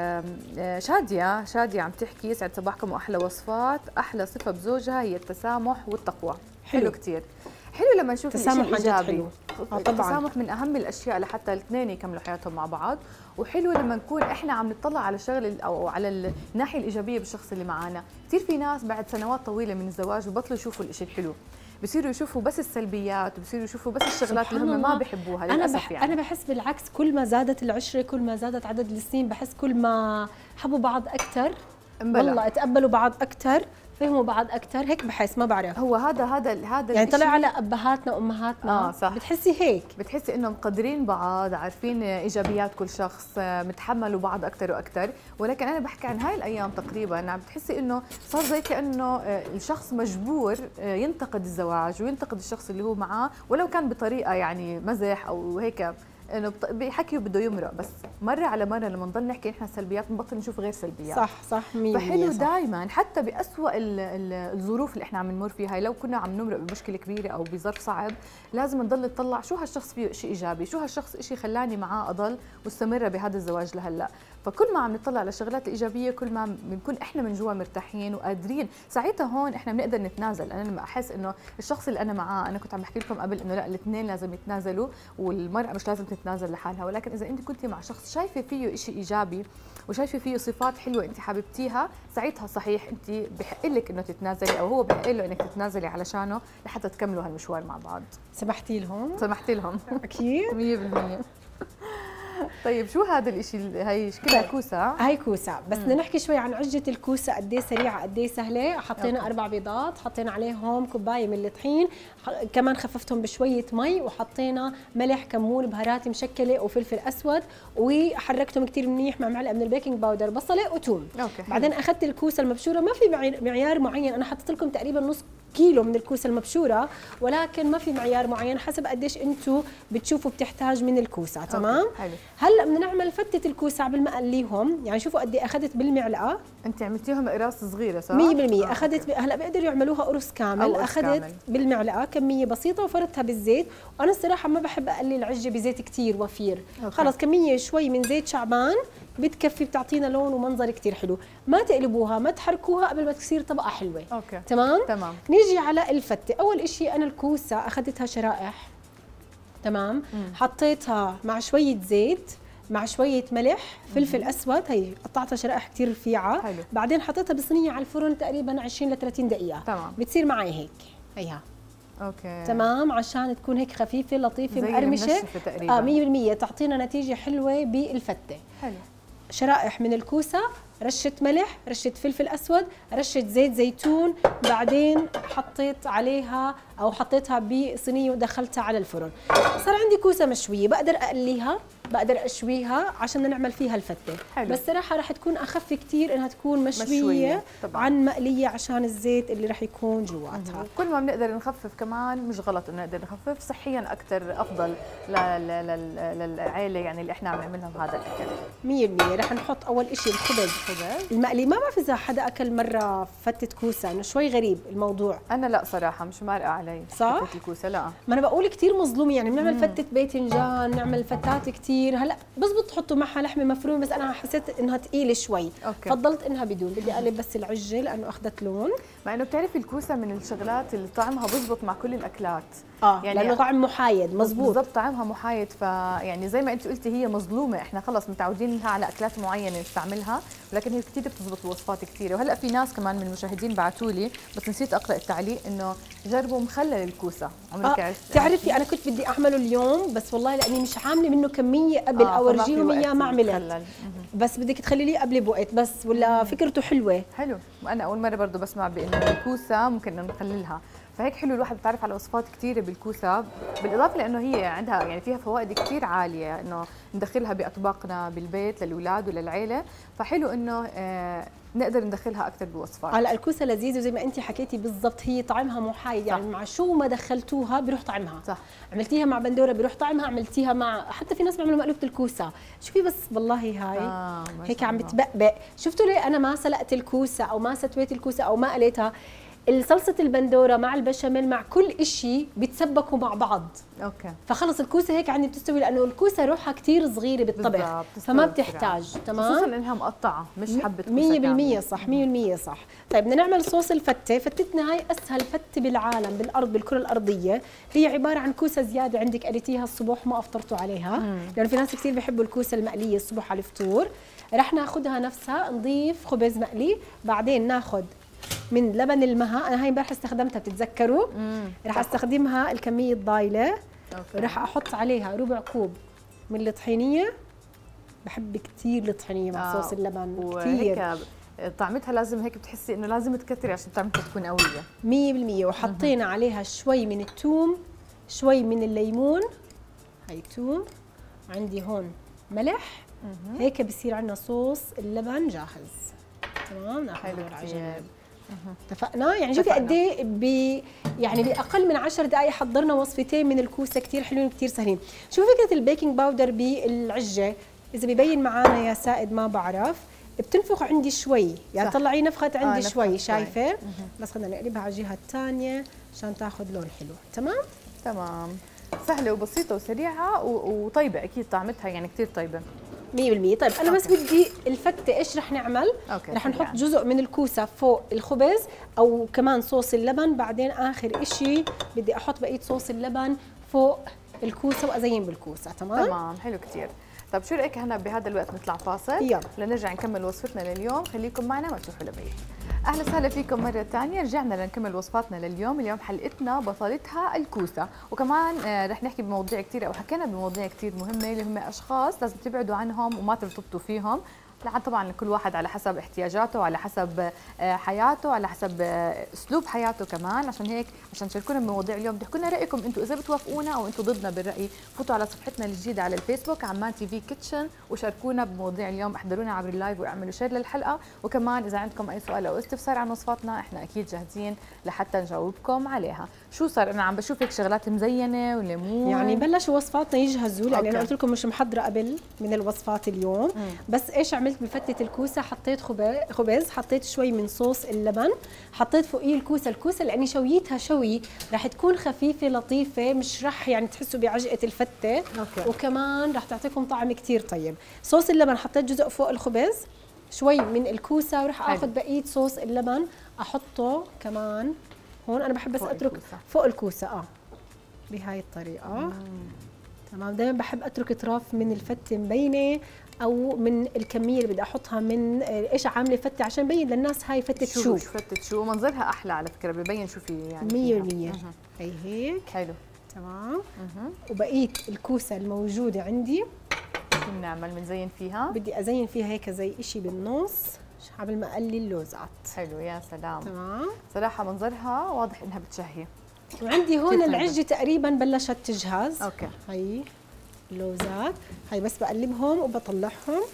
شاديه عم تحكي يسعد صباحكم واحلى وصفات. احلى صفه بزوجها هي التسامح والتقوى. حلو كثير. حلو لما نشوف تسامح ايجابي. طبعا التسامح من اهم الاشياء لحتى الاثنين يكملوا حياتهم مع بعض. وحلو لما نكون احنا عم نطلع على شغل او على الناحيه الايجابيه بالشخص اللي معنا. كثير في ناس بعد سنوات طويله من الزواج وبطلوا يشوفوا الشيء الحلو، بصيروا يشوفوا بس السلبيات، وبصيروا يشوفوا بس الشغلات اللي هم ما بيحبوها للاسف. يعني انا بحس بالعكس، كل ما زادت العشره، كل ما زادت عدد السنين، بحس كل ما حبوا بعض اكثر. والله تقبلوا بعض اكثر، فهموا بعض اكثر، هيك بحس. ما بعرف، هو هذا يعني طلع على ابهاتنا وامهاتنا. صح. بتحسي هيك، بتحسي انه مقدرين بعض، عارفين ايجابيات كل شخص، متحملوا بعض اكثر واكثر. ولكن انا بحكي عن هاي الايام تقريبا عم بتحسي انه صار زي كانه الشخص مجبور ينتقد الزواج وينتقد الشخص اللي هو معاه، ولو كان بطريقه يعني مزح او هيك، انه بيحكي وبده يمرق. بس مره على مره لما نضل نحكي نحن السلبيات بنبطل نشوف غير سلبيات. صح 100%. فحلو دائما حتى باسوء الظروف اللي احنا عم نمر فيها، لو كنا عم نمرق بمشكله كبيره او بظرف صعب، لازم نضل نطلع شو هالشخص فيه شيء ايجابي، شو هالشخص شيء خلاني معاه اضل مستمره بهذا الزواج لهلا. فكل ما عم نطلع على الشغلات الايجابيه كل ما بنكون احنا من جوا مرتاحين وقادرين. ساعتها هون احنا بنقدر نتنازل. انا لما احس انه الشخص اللي انا معاه، انا كنت عم بحكي لكم قبل انه لا، الاثنين لازم يتنازلوا والمراه مش لازم تتنازل لحالها. ولكن اذا انت كنتي مع شخص شايفه فيه شيء ايجابي وشايفه فيه صفات حلوه انت حاببتيها، ساعتها صحيح انت بحق لك انه تتنازلي، او هو بحق له انك تتنازلي علشانه لحتى تكملوا هالمشوار مع بعض. سمحتي لهم؟ سمحتي لهم اكيد 100%. طيب شو هذا الشيء؟ هي كلها كوسه؟ هاي كوسه، بس بدنا نحكي شوي عن عجه الكوسه، قد ايه سريعه قد ايه سهله. حطينا 4 بيضات، حطينا عليهم كوبايه من الطحين، كمان خففتهم بشويه مي، وحطينا ملح كمون بهارات مشكله وفلفل اسود، وحركتهم كثير منيح مع معلقه من البيكنج باودر، بصله وثوم. بعدين اخذت الكوسه المبشوره، ما في معيار معين، انا حطيت لكم تقريبا نص كيلو من الكوسه المبشوره، ولكن ما في معيار معين، حسب قديش انتم بتشوفوا بتحتاج من الكوسه. تمام. هلا بدنا نعمل فتة الكوسه قبل ما اقليهم، يعني شوفوا قد ايه اخذت بالمعلقه. انت عملتيهم اقراص صغيره صح؟ 100%. اخذت هلا بيقدروا يعملوها قرص كامل، اخذت بالمعلقه كميه بسيطه وفرتها بالزيت، وانا الصراحه ما بحب اقلي العجه بزيت كثير وفير. خلص كميه شوي من زيت شعبان بتكفي، بتعطينا لون ومنظر كثير حلو. ما تقلبوها، ما تحركوها قبل ما تصير طبقه حلوه. تمام. نيجي على الفته. اول شيء انا الكوسه اخذتها شرائح. تمام. حطيتها مع شويه زيت مع شويه ملح، فلفل اسود، هي قطعتها شرائح كثير رفيعه. بعدين حطيتها بصينيه على الفرن تقريبا 20 ل 30 دقيقه. تمام. بتصير معي هيك. هيها. تمام، عشان تكون هيك خفيفه لطيفه مقرمشه. 100% تعطينا نتيجه حلوه بالفته. حلو. شرائح من الكوسه، رشه ملح، رشه فلفل اسود، رشه زيت زيتون، بعدين حطيت عليها او حطيتها بصينيه ودخلتها على الفرن. صار عندي كوسه مشويه، بقدر اقليها، بقدر اشويها عشان نعمل فيها الفته. حلو. بس صراحه رح تكون اخف كثير انها تكون مشويه عن مقليه، عشان الزيت اللي رح يكون جواتها. كل ما بنقدر نخفف كمان مش غلط انه نقدر نخفف، صحيا اكثر افضل للعائله يعني اللي احنا عم نعملها بهذا الاكل. 100%. رح نحط اول شيء الخبز المقلي. ما بعرف اذا حدا اكل مره فتة كوسه، انه شوي غريب الموضوع. انا لا صراحه مش مارقه علي صح؟ فتة الكوسه لا. ما انا بقول كثير مظلوم، يعني بنعمل فتة باذنجان، نعمل فتات كثير. هلا بزبط تحطوا معها لحمه مفرومه، بس انا حسيت انها ثقيله شوي. فضلت انها بدون، بدي اقلب بس العجه لانه اخذت لون. مع انه بتعرفي الكوسه من الشغلات اللي طعمها بزبط مع كل الاكلات. يعني لانه طعم محايد. مزبوط، بالضبط، طعمها محايد. فيعني زي ما انت قلتي هي مظلومه، احنا خلص متعودين على اكلات معينه نستعملها، ولكن هي كثير بتزبط بوصفات كثيره. وهلا في ناس كمان من المشاهدين بعثوا لي، بس نسيت اقرا التعليق، انه جربوا مخلل الكوسه. عمرك عرفتي؟ تعرفي انا كنت بدي اعمله اليوم، بس والله لاني مش عامله منه كميه قبل او ارجيهم اياه ما عملت. بس بدك تخلي لي قبل بوقت بس، ولا فكرته حلوه. حلو. وانا اول مره برضه بسمع بانه الكوسه ممكن نخللها، فهيك حلو الواحد بتعرف على وصفات كثيره بالكوسه، بالاضافه لانه هي عندها يعني فيها فوائد كثير عاليه، انه ندخلها باطباقنا بالبيت للاولاد وللعيله، فحلو انه نقدر ندخلها اكثر بوصفات. هلا الكوسه لذيذه وزي ما انت حكيتي بالضبط، هي طعمها محايد، يعني مع شو ما دخلتوها بيروح طعمها. صح. عملتيها مع بندوره بيروح طعمها، عملتيها مع حتى في ناس بيعملوا مقلوبه الكوسه. شوفي بس والله هاي هيك عم بتبقبق. شفتوا ليه انا ما سلقت الكوسه او ما ستويت الكوسه او ما قليتها؟ الصلصه البندوره مع البشاميل مع كل شيء بيتسبكوا مع بعض. فخلص الكوسه هيك عندي بتستوي، لانه الكوسه روحها كثير صغيره بالطبخ، فما بتحتاج. تمام، خصوصا انها مقطعه مش حبه كوسه. 100% صح. 100% صح. طيب بدنا نعمل صوص الفته. فتتنا هاي اسهل فته بالعالم، بالارض، بالكره الارضيه. هي عباره عن كوسه زياده عندك قليتيها الصبح ما افطرتوا عليها، لانه في ناس كثير بيحبوا الكوسه المقليه الصبح على الفطور. رح ناخذها نفسها، نضيف خبز مقلي، بعدين ناخذ من لبن المها. انا هاي امبارح استخدمتها بتتذكروا. رح استخدمها الكميه الضايله. رح احط عليها ربع كوب من الطحينيه. بحب كثير الطحينيه مع صوص اللبن كثير. طعمتها لازم هيك بتحسي انه لازم تكتري عشان طعمتها تكون قويه 100%. وحطينا عليها شوي من الثوم، شوي من الليمون. هي ثوم، عندي هون ملح. هيك بصير عندنا صوص اللبن جاهز. تمام، ناخذ على جنب. اتفقنا؟ يعني شوفي قد ايه يعني باقل من 10 دقائق حضرنا وصفتين من الكوسه كثير حلوين كثير سهلين. شو فكره البيكنج باودر بالعجه؟ اذا ببين معنا يا سائد ما بعرف، بتنفخ عندي شوي، يعني طلعي نفخه عندي شوي. شايفه؟ بس خلينا نقلبها على الجهه الثانيه عشان تاخذ لون حلو. تمام؟ تمام، سهله وبسيطه وسريعه وطيبه، اكيد طعمتها يعني كثير طيبه 100%. طيب انا بس بدي الفته ايش رح نعمل؟ رح نحط جزء من الكوسه فوق الخبز او كمان صوص اللبن، بعدين اخر شيء بدي احط بقيه صوص اللبن فوق الكوسه وازين بالكوسه. تمام، حلو كثير. طيب شو رايك هنا بهذا الوقت نطلع فاصل؟ يلا لنرجع نكمل وصفتنا لليوم. خليكم معنا ما تروحوا لبعيد. اهلا وسهلا فيكم مره ثانيه. رجعنا لنكمل وصفاتنا لليوم. اليوم حلقتنا بطلتها الكوسه، وكمان رح نحكي بمواضيع كثير او حكينا بمواضيع كثير مهمه اللي هم اشخاص لازم تبعدوا عنهم وما ترتبطوا فيهم. طبعا كل واحد على حسب احتياجاته وعلى حسب حياته وعلى حسب اسلوب حياته كمان. عشان هيك عشان تشاركونا بمواضيع اليوم تحكوا لنا رايكم انتم اذا بتوافقونا او انتم ضدنا بالراي. فوتوا على صفحتنا الجديده على الفيسبوك عمان تي في كيتشن وشاركونا بمواضيع اليوم. احضرونا عبر اللايف واعملوا شير للحلقه. وكمان اذا عندكم اي سؤال او استفسار عن وصفاتنا احنا اكيد جاهزين لحتى نجاوبكم عليها. شو صار؟ انا عم بشوف هيك شغلات مزينه وليمون. يعني بلشوا وصفاتنا يجهزوا، لان انا قلت لكم مش محضره قبل من الوصفات اليوم. بس ايش عملت بفتة الكوسه؟ حطيت خبز، حطيت شوي من صوص اللبن، حطيت فوقيه الكوسه لاني شويتها شوي راح تكون خفيفه لطيفه، مش راح يعني تحسوا بعجقه الفته. وكمان راح تعطيكم طعم كثير طيب. صوص اللبن حطيت جزء فوق الخبز، شوي من الكوسه، وراح اخذ بقيه صوص اللبن احطه كمان هون. انا بحب بس اترك فوق الكوسه بهاي الطريقه. تمام. دائما بحب اترك اطراف من الفته مبينه او من الكميه اللي بدي احطها من ايش عامله فته، عشان بين للناس هاي فته شو. فته شو منظرها احلى على فكره، ببين شو في يعني 100%. هي هيك حلو. تمام. وبقيه الكوسه الموجوده عندي شو بنعمل؟ بنزين فيها. بدي ازين فيها هيك زي شيء بالنص قبل ما اقلي اللوزات. حلو يا سلام. تمام. صراحه منظرها واضح انها بتشهي. وعندي هون العجه تقريبا بلشت تجهز. اوكي. هي اللوزات، هي بس بقلبهم وبطلعهم،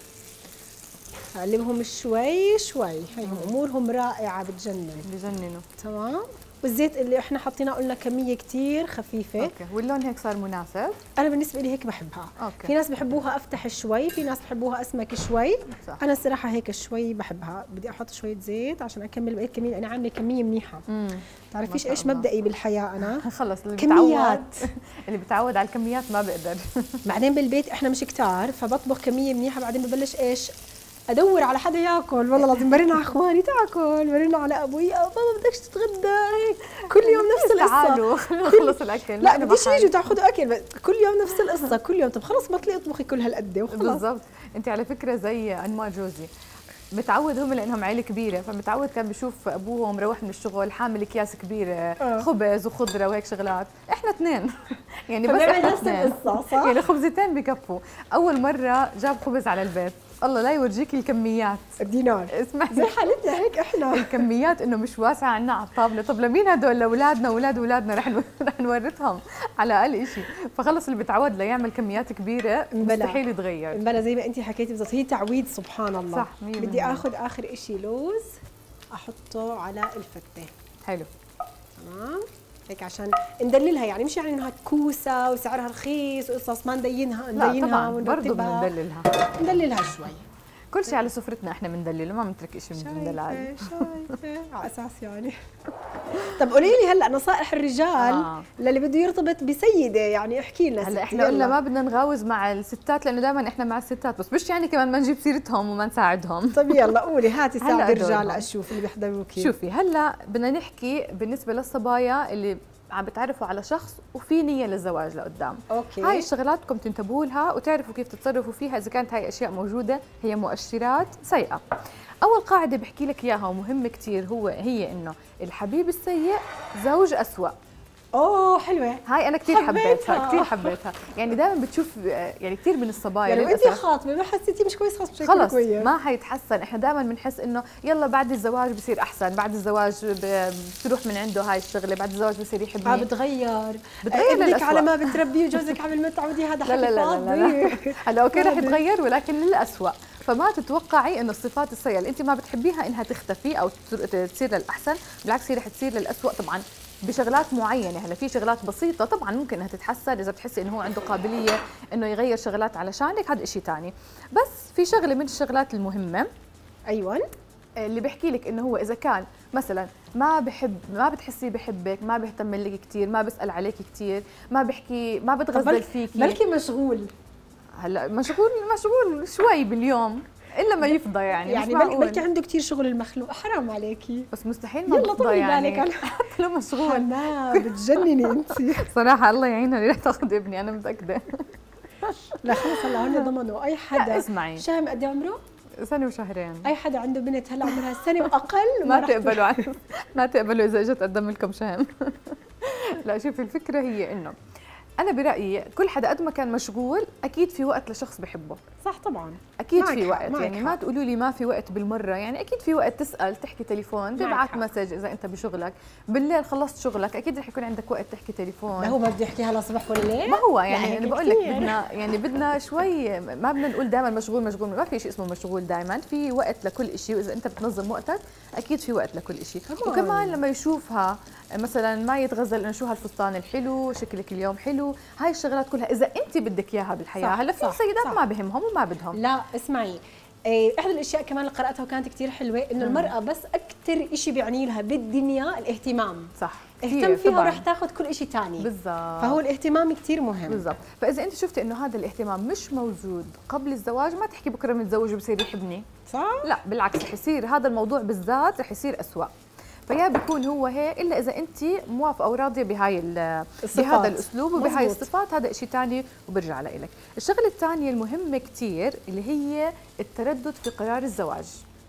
بقلبهم شوي شوي. هي امورهم رائعه بجننوا. تمام. والزيت اللي احنا حطيناه قلنا كميه كثير خفيفه. اوكي. واللون هيك صار مناسب. انا بالنسبه لي هيك بحبها. أوكي. في ناس بحبوها افتح شوي، في ناس بحبوها اسمك شوي. صح. انا الصراحه هيك شوي بحبها. بدي احط شويه زيت عشان اكمل بقيه الكميه، انا عامله كميه منيحه. بتعرفيش ايش مبدئي بالحياه انا؟ خلص اللي كميات. اللي بتعود على الكميات ما بقدر. بعدين بالبيت احنا مش كتار، فبطبخ كميه منيحه، بعدين ببلش ايش؟ ادور على حدا ياكل. والله لازم برن على اخواني تاكل، برن على ابوي بابا بدكش تتغدى هيك. كل يوم نفس القصه. تعالوا نخلص الاكل. لا بديش يجوا تاخذوا اكل، كل يوم نفس القصه كل يوم. طب خلص بطلي اطبخي كل هالقد وخلص. بالضبط. انت على فكره زي انمار جوزي، متعود هم لانهم عائله كبيره، فمتعود كان بيشوف ابوه مروح من الشغل حامل اكياس كبيره خبز وخضره وهيك شغلات. احنا اثنين يعني بس احنا اثنين يعني خبزتين بكفوا. اول مره جاب خبز على البيت، الله لا يورجيك الكميات. دينار اسمعي زي حالتنا هيك احنا. الكميات انه مش واسعه عنا على الطاوله. طب لمين هدول؟ لاولادنا واولاد اولادنا رح نورثهم على اقل شيء. فخلص اللي بتعود ليعمل كميات كبيره مستحيل يتغير. بلا زي ما انت حكيتي بالضبط، هي تعويد سبحان الله. صح. بدي اخذ اخر شيء لوز احطه على الفته. حلو. تمام. هيك عشان ندللها، يعني مش يعني انها كوسه وسعرها رخيص وقصص ما ندينها. لا طبعا برضه بندللها شوي. كل شيء على سفرتنا احنا بندلله، ما بنترك شيء من الدلال. شايفه على اساس يعني. طب قولي لي هلا نصائح الرجال للي بده يرتبط بسيده، يعني احكي لنا. هلا احنا قلنا ما بدنا نغاوز مع الستات لانه دائما احنا مع الستات، بس مش يعني كمان ما نجيب سيرتهم وما نساعدهم. طب يلا قولي، هاتي ساعد الرجال اشوف اللي بيحضروكي. شوفي هلا بدنا نحكي بالنسبه للصبايا اللي عم بتعرفوا على شخص وفي نيه للزواج لقدام. اوكي. هاي الشغلات بدكم تنتبهوا لها وتعرفوا كيف تتصرفوا فيها اذا كانت هاي اشياء موجوده هي مؤشرات سيئه. اول قاعده بحكي لك اياها ومهمه كثير هي انه الحبيب السيء زوج اسوأ. اوه حلوه هاي انا كثير حبيتها. يعني دائما بتشوف يعني كثير من الصبايا يعني انت خاطبه ما حسيتي مش كويس خلص ما حيتحسن. احنا دائما بنحس انه يلا بعد الزواج بصير احسن، بعد الزواج بتروح من عنده هاي الشغله، بعد الزواج بصير يحبني. بتغير ابنك على ما بتربيه وجوزك عمل ما تعودي. هذا حكي لا هلا اوكي رح يتغير ولكن للأسوأ. فما تتوقعي انه الصفات السيئه اللي انت ما بتحبيها انها تختفي او تصير للاحسن، بالعكس هي رح تصير للأسوأ. طبعا بشغلات معينه. هلا في شغلات بسيطه طبعا ممكن انها تتحسن اذا بتحسي انه هو عنده قابليه انه يغير شغلات علشانك، هذا شيء ثاني. بس في شغله من الشغلات المهمه ايوه اللي بحكي لك انه هو اذا كان مثلا ما بتحسي بحبك، ما بيهتم لك كثير، ما بيسال عليك كثير، ما بحكي، ما بتغزل فيكي، بلكي مشغول. هلا مشغول شوي باليوم الا ما يفضى يعني بلكي عنده كثير شغل المخلوق. حرام عليكي. بس مستحيل ما بفضى يعني حتى لو مشغول. لا بتجنني انت صراحه. الله يعينها اللي رح تاخذ ابني انا متاكده. لا خلص هلا هون ضمنوا اي حدا. اسمعي شايم قد عمره؟ سنة وشهرين. اي حدا عنده بنت هلا عمرها سنه واقل ما تقبلوا ما تقبلوا اذا اجت قدم لكم شهم. لا شوفي الفكره هي انه انا برايي كل حدا قد ما كان مشغول اكيد في وقت لشخص بحبه. صح طبعا، اكيد في وقت، يعني ما تقولوا لي ما في وقت بالمره، يعني اكيد في وقت تسال، تحكي تليفون، تبعت مسج اذا انت بشغلك، بالليل خلصت شغلك اكيد رح يكون عندك وقت تحكي تليفون. لا هو ما بده يحكي هلا صبح ولا ليل، ما هو يعني انا بقول لك بدنا شوي، ما بدنا نقول دائما مشغول مشغول، ما في شيء اسمه مشغول، دائما في وقت لكل شيء، واذا انت بتنظم وقتك اكيد في وقت لكل شيء. وكمان لما يشوفها مثلا ما يتغزل انه شو هالفستان الحلو، شكلك اليوم حلو، هاي الشغلات كلها اذا انت بدك اياها بالحياه. هلا في سيدات ما بهمهم وما بدهم. لا اسمعي، احدى الاشياء كمان اللي قراتها وكانت كثير حلوه انه المراه بس اكثر شيء بيعني لها بالدنيا الاهتمام. صح، اهتم فيها ورح تاخذ كل شيء ثاني. بالضبط، فهو الاهتمام كثير مهم. بالضبط. فاذا انت شفتي انه هذا الاهتمام مش موجود قبل الزواج، ما تحكي بكره بنتزوج وبصير يحبني. صح، لا بالعكس، رح يصير هذا الموضوع بالذات رح يصير اسوء. فيا بيكون هو هيك الا اذا انت موافقه وراضيه بهذا الاسلوب وبهاي الصفات، هذا شيء ثاني وبرجع لك. الشغله الثانيه المهمه كثير اللي هي التردد في قرار الزواج.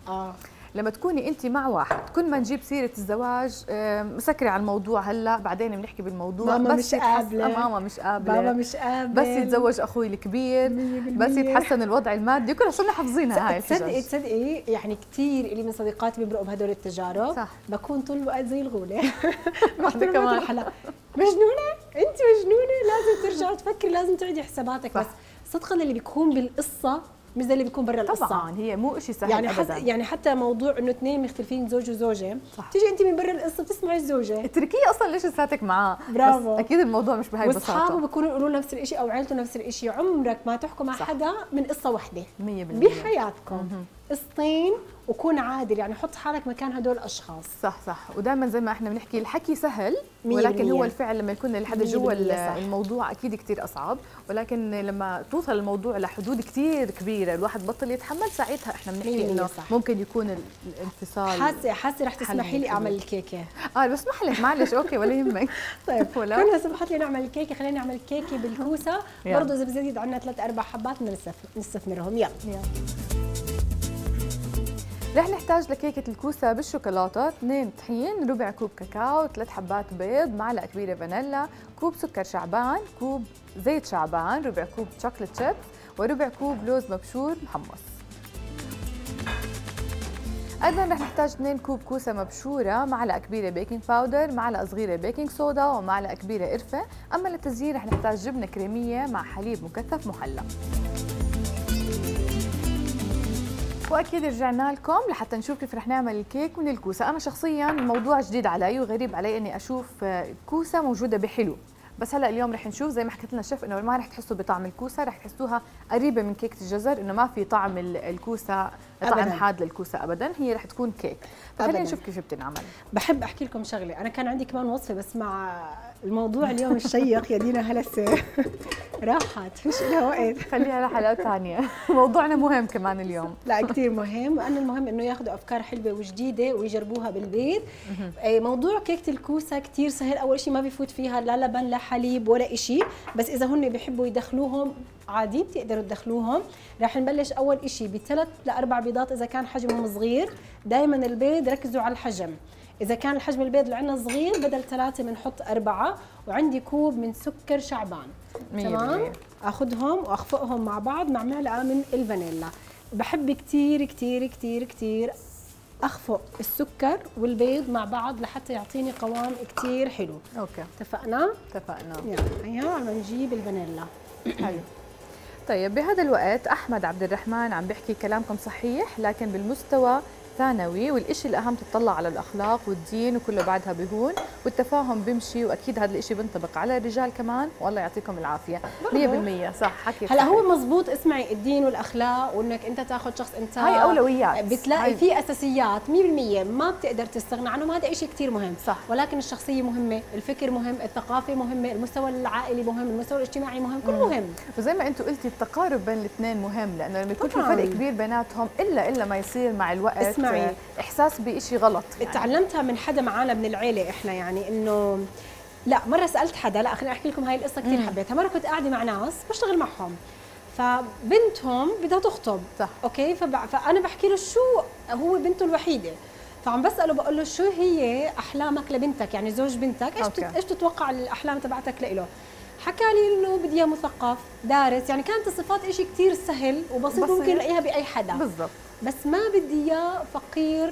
لما تكوني انت مع واحد كل ما نجيب سيره الزواج مسكري على الموضوع، هلا بعدين بنحكي بالموضوع، ماما بس مش قابله، ماما مش قابله، بابا مش قابل، بس يتزوج اخوي الكبير، بس يتحسن الوضع المادي، كلها صرنا حافظينها هاي الحجج. تصدقي يعني كثير اللي من صديقاتي بيمرقوا بهدول التجارب. صح. بكون طول الوقت زي الغوله. وحده كمان مجنونه، انت مجنونه، لازم ترجعي تفكري، لازم تعيدي حساباتك. بس صدقا اللي بيكون بالقصه مش زي اللي بيكون برا القصه. طبعا هي مو شيء سهل يعني ابدا. يعني حتى موضوع انه اثنين مختلفين زوج وزوجه، تيجي انت من برا القصه تسمعي الزوجه، اتركيه اصلا ليش لساتك معاه. برافو. بس اكيد الموضوع مش بهاي البساطه. واصحابه بيكونوا يقولوا نفس الشيء او عيلته نفس الشيء. عمرك ما تحكوا مع حدا من قصه واحده 100% بحياتكم. قصتين وكون عادل، يعني حط حالك مكان هدول الاشخاص. صح صح. ودائما زي ما احنا بنحكي الحكي سهل، ولكن هو الفعل لما يكون لحد جوا الموضوع اكيد كثير اصعب. ولكن لما توصل الموضوع لحدود كثير كبيره الواحد بطل يتحمل، ساعتها احنا بنحكي انه ممكن يكون الانفصال. حاسه رح تسمحي لي اعمل الكيكه؟ بسمح لك، معلش اوكي ولا يهمك. طيب كلنا سمحت لي نعمل الكيكه، خلينا نعمل كيكه بالكوسه برضه. اذا بزيد عندنا 3-4 حبات بدنا نستثمرهم. يلا رح نحتاج لكيكة الكوسة بالشوكولاتة 2 طحين، ربع كوب كاكاو، 3 حبات بيض، معلقة كبيرة فانيلا، كوب سكر شعبان، كوب زيت شعبان، ربع كوب شوكولات شيبس، وربع كوب لوز مبشور محمص. ايضا رح نحتاج 2 كوب كوسة مبشورة، معلقة كبيرة بيكنج باودر، معلقة صغيرة بيكنج صودا، ومعلقة كبيرة قرفة. اما للتزيين رح نحتاج جبنة كريمية مع حليب مكثف محلى. واكيد رجعنا لكم لحتى نشوف كيف رح نعمل الكيك من الكوسه. انا شخصيا موضوع جديد علي وغريب علي اني اشوف كوسه موجوده بحلو، بس هلا اليوم رح نشوف زي ما حكت لنا الشيف انه ما رح تحسوا بطعم الكوسه، رح تحسوها قريبه من كيكه الجزر، انه ما في طعم الكوسه، طعم حاد للكوسه ابدا، هي رح تكون كيك. فخلينا نشوف كيف بتنعمل. بحب احكي لكم شغله، انا كان عندي كمان وصفه بس مع الموضوع اليوم الشيق يا دينا هلس راحت فيش لها وقت، خليها لحلقه ثانيه. موضوعنا مهم كمان اليوم. لا كثير مهم، وأنا المهم انه ياخذوا افكار حلوه وجديده ويجربوها بالبيت. موضوع كيكه الكوسه كثير سهل. اول شيء ما بفوت فيها لا لبن لا حليب ولا شيء، بس اذا هن بيحبوا يدخلوهم عادي بتقدروا تدخلوهم. رح نبلش اول شيء ب3 ل4 بيضات اذا كان حجمهم صغير. دائما البيض ركزوا على الحجم، إذا كان الحجم البيض اللي عندنا صغير بدل 3 بنحط 4. وعندي كوب من سكر شعبان. تمام؟ آخذهم وأخفقهم مع بعض مع معلقة من الفانيلا. بحب كثير كثير كثير كثير أخفق السكر والبيض مع بعض لحتى يعطيني قوام كثير حلو. أوكي. اتفقنا؟ اتفقنا. يلا عم نجيب الفانيلا. حلو. طيب بهذا الوقت أحمد عبد الرحمن عم بيحكي كلامكم صحيح، لكن بالمستوى ثانوي، والإشي الأهم تطلع على الأخلاق والدين وكله بعدها بهون، والتفاهم بمشي، وأكيد هذا الإشي بنطبق على الرجال كمان. والله يعطيكم العافية. 100% صح حكيت. هلا هو مزبوط. اسمعي، الدين والأخلاق وإنك أنت تاخذ شخص أنت هاي أولويات، بتلاقي في أساسيات 100% ما بتقدر تستغنى عنهم. هذا إشي كثير مهم. صح. ولكن الشخصية مهمة، الفكر مهم، الثقافة مهمة، المستوى العائلي مهم، المستوى الاجتماعي مهم، كله مهم. وزي ما أنتم قلتي التقارب بين الاثنين مهم، لأنه لما يكون في فرق كبير بيناتهم إلا ما يصير مع الوقت اسمعي إحساس بشيء غلط. يعني تعلمتها من حدا معانا من العيله احنا، يعني انه لا مره سالت حدا، لا خليني احكي لكم هاي القصه كثير حبيتها. مره كنت قاعده مع ناس بشتغل معهم، فبنتهم بدها تخطب. صح. اوكي، فانا بحكي له شو، هو بنته الوحيده، فعم بساله بقول له شو هي احلامك لبنتك، يعني زوج بنتك ايش تتوقع الاحلام تبعتك له؟ حكى لي انه بدي اياه مثقف دارس، يعني كانت الصفات شيء كثير سهل وبسيط ممكن نلاقيها باي حدا بالضبط، بس ما بدي اياه فقير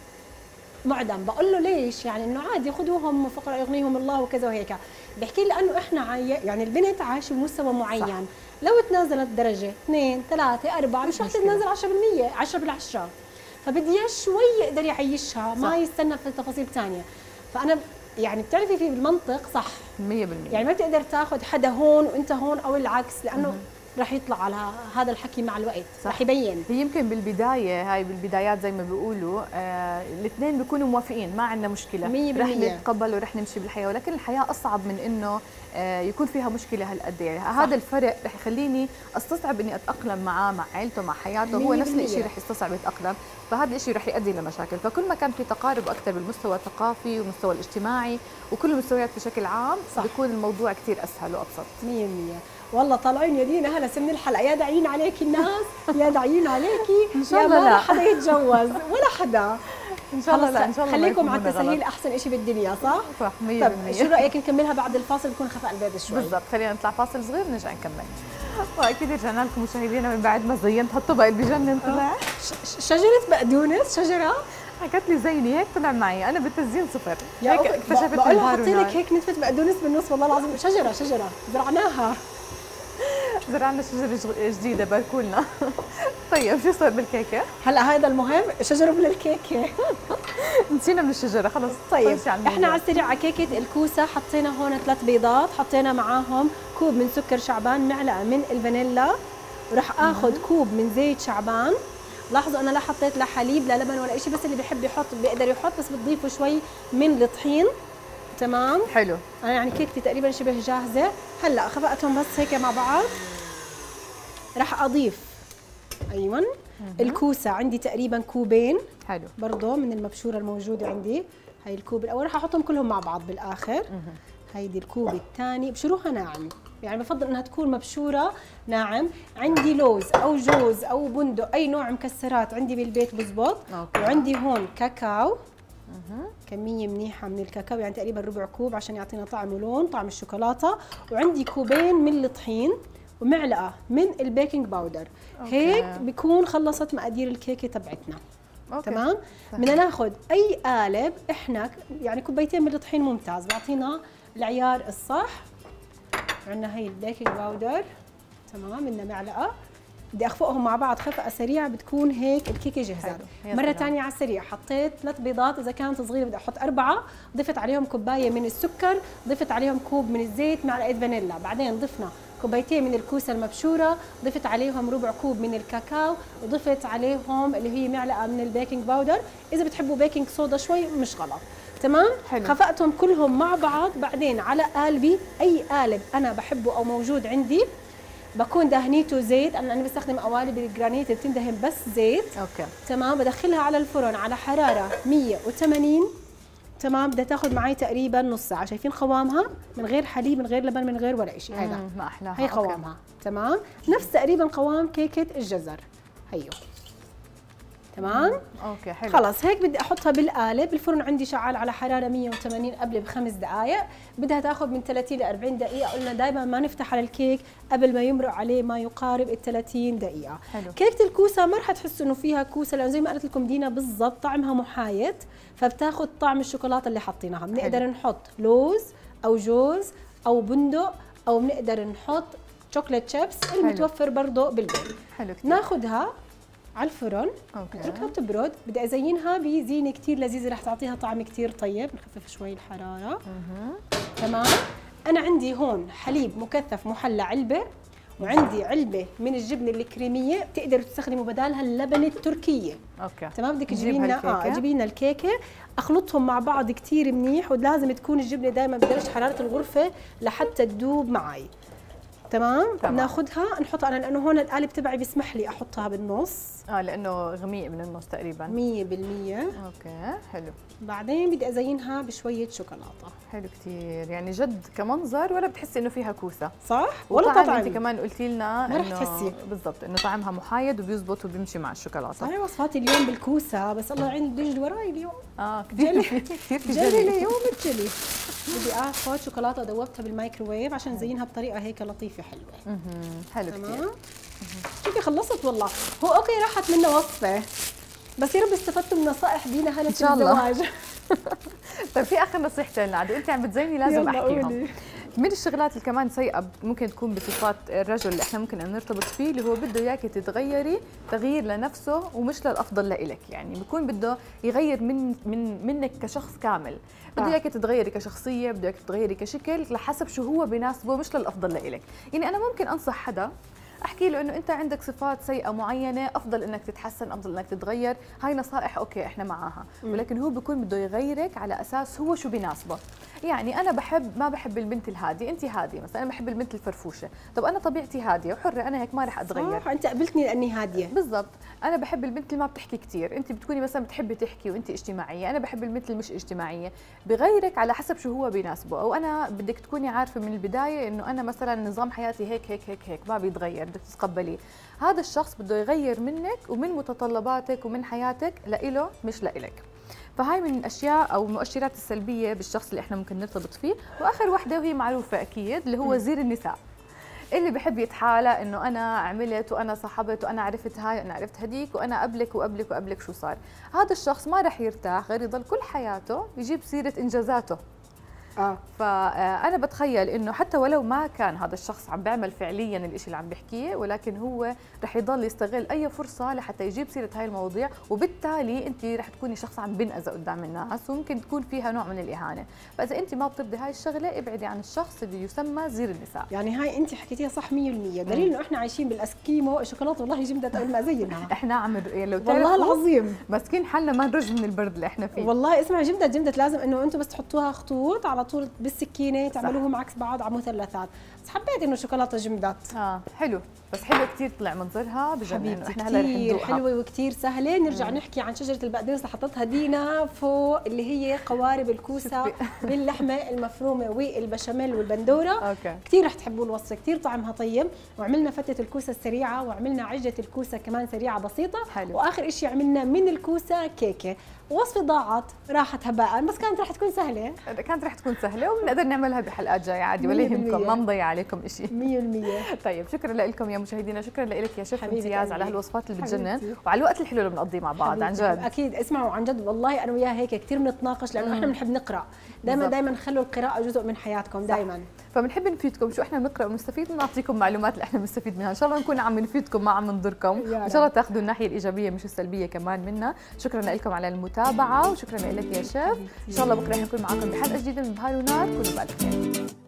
معدم. بقول له ليش؟ يعني انه عادي خذوهم فقراء يغنيهم الله وكذا وهيك. بحكي لي لانه احنا يعني البنت عايشه بمستوى معين. صح. لو تنازلت درجه 2 3 4 مش رح تتنازل 10%، 10 بالعشرة، فبدي اياه شوي يقدر يعيشها. صح. ما يستنى في تفاصيل ثانيه. فانا يعني بتعرفي في بالمنطق صح 100%، يعني ما بتقدر تاخذ حدا هون وانت هون او العكس، لانه رح يطلع على هذا الحكي مع الوقت. صح. رح يبين. هي يمكن بالبدايه، هاي بالبدايات زي ما بيقولوا الاثنين بيكونوا موافقين، ما عندنا مشكله، 100%. رح نتقبل ورح نمشي بالحياه، ولكن الحياه اصعب من انه يكون فيها مشكله هالقد. يعني هذا الفرق رح يخليني استصعب اني اتاقلم معاه، مع عائلته، مع حياته. هو نفس الشيء رح يستصعب يتاقلم، فهذا الشيء رح يؤدي لمشاكل. فكل ما كان في تقارب اكثر بالمستوى الثقافي والمستوى الاجتماعي وكل المستويات بشكل عام، بيكون الموضوع كثير اسهل وابسط. 100%. والله طالعين يا دينا هلا من الحلقه، يا داعيين عليكي الناس، يا داعيين عليكي ان شاء الله لا حدا يتجوز ولا حدا. ان شاء الله لا، ان شاء الله خليكم على التسهيل احسن شيء بالدنيا. صح 100%. طب شو رايك نكملها بعد الفاصل، نكون خفق البيض شوي؟ بالضبط، خلينا نطلع فاصل صغير ونرجع نكمل. واكيد رجعنا لكم مشاهدينا من بعد ما زينت هالطبق اللي بجنن. طلع شجره بقدونس، شجره حكت لي زيني هيك طلع معي، انا بالتزيين صفر. هيك اكتشفت بقول لها حطي لك هيك نتفه بقدونس بالنص، والله العظيم شجره زرعناها. زرعنا شجره جديده، باركوا لنا. طيب شو صار بالكيكه؟ هلا هذا المهم، شجره من الكيكه. نسينا من الشجره خلص. طيب احنا على السريع على كيكه الكوسه حطينا هون 3 بيضات، حطينا معاهم كوب من سكر شعبان، معلقه من الفانيلا، وراح اخذ كوب من زيت شعبان. لاحظوا انا لا حطيت لا حليب لا لبن ولا شيء، بس اللي بيحب يحط بيقدر يحط، بس بتضيفوا شوي من الطحين. تمام حلو. انا يعني كيكتي تقريبا شبه جاهزه. هلا خفقتهم بس هيك مع بعض. راح اضيف ايوه الكوسه، عندي تقريبا كوبين. حلو برضه من المبشوره الموجوده عندي. هي الكوب الاول راح احطهم كلهم مع بعض بالاخر. هيدي الكوب الثاني بشروها ناعم، يعني بفضل انها تكون مبشوره ناعم. عندي لوز او جوز او بندق، اي نوع مكسرات عندي بالبيت بزبط. وعندي هون كاكاو، كميه منيحه من الكاكاو، يعني تقريبا ربع كوب عشان يعطينا طعم ولون، طعم الشوكولاته. وعندي كوبين من الطحين ومعلقه من البيكنج باودر. هيك بيكون خلصت مقادير الكيكه تبعتنا. تمام. بدنا ناخذ اي قالب، احنا يعني كوبايتين من الطحين ممتاز، بيعطينا العيار الصح. عندنا هي البيكنج باودر، تمام، بدنا معلقه. بدي اخفقهم مع بعض خفقه سريعه، بتكون هيك الكيكه جاهزه. مره ثانيه على السريع حطيت 3 بيضات، اذا كانت صغيره بدي احط 4، ضفت عليهم كوبايه من السكر، ضفت عليهم كوب من الزيت، معلقه فانيلا، بعدين ضفنا كوبايتين من الكوسه المبشوره، ضفت عليهم ربع كوب من الكاكاو، وضفت عليهم اللي هي معلقه من البيكنج باودر. اذا بتحبوا بيكنج صودا شوي مش غلط. تمام. حلو. خفقتهم كلهم مع بعض. بعدين على قالبي، اي قالب انا بحبه او موجود عندي بكون دهنيته زيت. انا بستخدم قوالب الجرانيت بتندهن بس زيت. اوكي. تمام. بدخلها على الفرن على حراره 180. تمام. بدها تاخذ معي تقريبا نص ساعه. شايفين قوامها؟ من غير حليب، من غير لبن، من غير ولا شيء. هذا ما احلاها. هي قوامها. تمام. نفس تقريبا قوام كيكه الجزر. هيو. تمام. اوكي حلو. خلص هيك بدي احطها بالقالب. الفرن عندي شغال على حراره 180 قبل ب5 دقائق. بدها تاخذ من 30 ل 40 دقيقه. قلنا دائما ما نفتح على الكيك قبل ما يمرق عليه ما يقارب ال 30 دقيقه. حلو. كيكه الكوسه ما رح تحسوا انه فيها كوسه، لانه زي ما قلت لكم دينا بالضبط طعمها محايد، فبتاخذ طعم الشوكولاته اللي حطيناها. بنقدر نحط لوز او جوز او بندق، او بنقدر نحط شوكليت شيبس المتوفر برضه بالبيت. حلو كتير. ناخذها على الفرن. نتركها تبرد. بدي ازينها بزينه كثير لذيذه رح تعطيها طعم كثير طيب. نخفف شوي الحراره. تمام. انا عندي هون حليب مكثف محلى علبه، وعندي علبه من الجبنه الكريميه، بتقدروا تستخدموا بدالها اللبن التركيه. اوكي. تمام. بدك تجيبي لنا جيبي لنا الكيكه، اخلطهم مع بعض كثير منيح، ولازم تكون الجبنه دائما بدرجه حراره الغرفه لحتى تذوب معي. تمام. تمام. ناخذها نحطها انا، لانه هون القالب تبعي بيسمح لي احطها بالنص. لانه غميق من النص تقريبا. 100%. اوكي حلو. بعدين بدي ازينها بشويه شوكولاته. حلو كثير، يعني جد كمنظر ولا بتحسي انه فيها كوسه؟ صح. ولا وطعم طعم. انت كمان قلتي لنا ما رح انه تحسي. بالضبط انه طعمها محايد وبيزبط وبيمشي مع الشوكولاته. صحيح وصفاتي اليوم بالكوسه، بس الله يعين بده يجي وراي اليوم. كثير جلي. كثير في جلي جلي. اليوم الجلي. بدي اخذ شوكولاته ذوبتها بالمايكروويف عشان ازينها بطريقه هيك لطيفه حلوه. حلو كثير. تمام. شوفي خلصت والله. هو اوكي راحت منا وصفه، بس يا رب استفدتوا من نصائح دينا هلا في شاء الله. الزواج. طيب في اخر نصيحتين عادي انت عم بتزيني لازم يلا احكيهم. قولي. من الشغلات اللي كمان سيئه ممكن تكون بصفات الرجل اللي احنا ممكن ان نرتبط فيه، اللي هو بده اياكي تتغيري تغيير لنفسه ومش للافضل لإلك، يعني بيكون بده يغير منك كشخص كامل، بده اياكي تتغيري كشخصيه، بده اياكي تتغيري كشكل لحسب شو هو بيناسبه مش للافضل لإلك. يعني انا ممكن انصح حدا احكي له انه انت عندك صفات سيئه معينه، افضل انك تتحسن، افضل انك تتغير، هاي نصائح اوكي احنا معاها، ولكن هو بيكون بده يغيرك على اساس هو شو بيناسبه. يعني انا ما بحب البنت الهاديه، انت هاديه مثلا، انا بحب البنت الفرفوشه، طب انا طبيعتي هاديه وحره، انا هيك ما رح اتغير. صح، انت قبلتني لاني هاديه. بالضبط. انا بحب البنت اللي ما بتحكي كثير، انت بتكوني مثلا بتحبي تحكي وانت اجتماعيه، انا بحب البنت اللي مش اجتماعيه، بغيرك على حسب شو هو بيناسبه. او انا بدك تكوني عارفه من البدايه انه انا مثلا نظام حياتي هيك هيك هيك هيك ما بيتغير، بدك تتقبليه. هذا الشخص بده يغير منك ومن متطلباتك ومن حياتك لإله مش لإلك. فهاي من الاشياء او المؤشرات السلبيه بالشخص اللي احنا ممكن نرتبط فيه. واخر وحده وهي معروفه اكيد، اللي هو زير النساء، اللي بحب يتحالى انه انا عملت وانا صاحبت وانا عرفت هاي وانا عرفت هديك وانا قبلك وقبلك وقبلك شو صار. هذا الشخص ما رح يرتاح غير يضل كل حياته يجيب سيره انجازاته. فانا بتخيل انه حتى ولو ما كان هذا الشخص عم بيعمل فعليا الشيء اللي عم بيحكيه، ولكن هو رح يضل يستغل اي فرصه لحتى يجيب سيره هاي المواضيع، وبالتالي انت رح تكوني شخص عم بنأذى قدام الناس وممكن تكون فيها نوع من الاهانه. فاذا انت ما بترضي هاي الشغله ابعدي عن الشخص اللي يسمى زير النساء. يعني هاي انت حكيتيها صح 100%، دليل انه احنا عايشين بالاسكيمو، الشوكولاته والله جمدت قبل ما زينها. احنا عم يعني لو والله العظيم ماسكين حالنا ما نرج من البرد اللي احنا فيه. والله اسمع جمدت لازم انه انتم بس تحطوها خطوط على طول بالسكينه تعملوهم عكس بعض على مثلثات. بس حبيت انه الشوكولاته جمدت. حلو، بس حلو كثير طلع منظرها بجنن. احنا هلا رح ندوقها حلوه وكثير سهله. نرجع نحكي عن شجره البقدونس اللي حطتها دينا فوق، اللي هي قوارب الكوسه باللحمه المفرومه والبشاميل والبندوره. كثير رح تحبوا الوصفه، كثير طعمها طيب. وعملنا فتة الكوسه السريعه، وعملنا عجه الكوسه كمان سريعه بسيطه. حلو. واخر شيء عملنا من الكوسه كيكه. وصفه ضاعت راحت هباء، بس كانت رح تكون سهله. كانت رح تكون سهله وبنقدر نعملها بحلقات جايه عادي ولا يهمكم، ما نضيع عليكم شيء. 100%. طيب شكرا لكم يا مشاهدينا، شكرا لك يا شيف امتياز على هالوصفات اللي بتجنن حبيبتي. وعلى الوقت الحلو اللي بنقضيه مع بعض. عن جد اكيد. اسمعوا عن جد والله انا وياها هيك كثير بنتناقش، لانه احنا بنحب نقرا دائما خلوا القراءه جزء من حياتكم دائما. فبنحب نفيدكم شو احنا بنقرا ونستفيد، ونعطيكم معلومات اللي احنا بنستفيد منها. ان شاء الله نكون عم نفيدكم ما عم نضركم، ان شاء الله تاخذوا الناحيه الايجابيه مش السلبيه كمان منا. شكرا لكم على المتابعه وشكرا لك يا شيف. ان شاء الله بكره حنكون معكم بحلقه جديده من بهار ونار. كونوا بالف خير.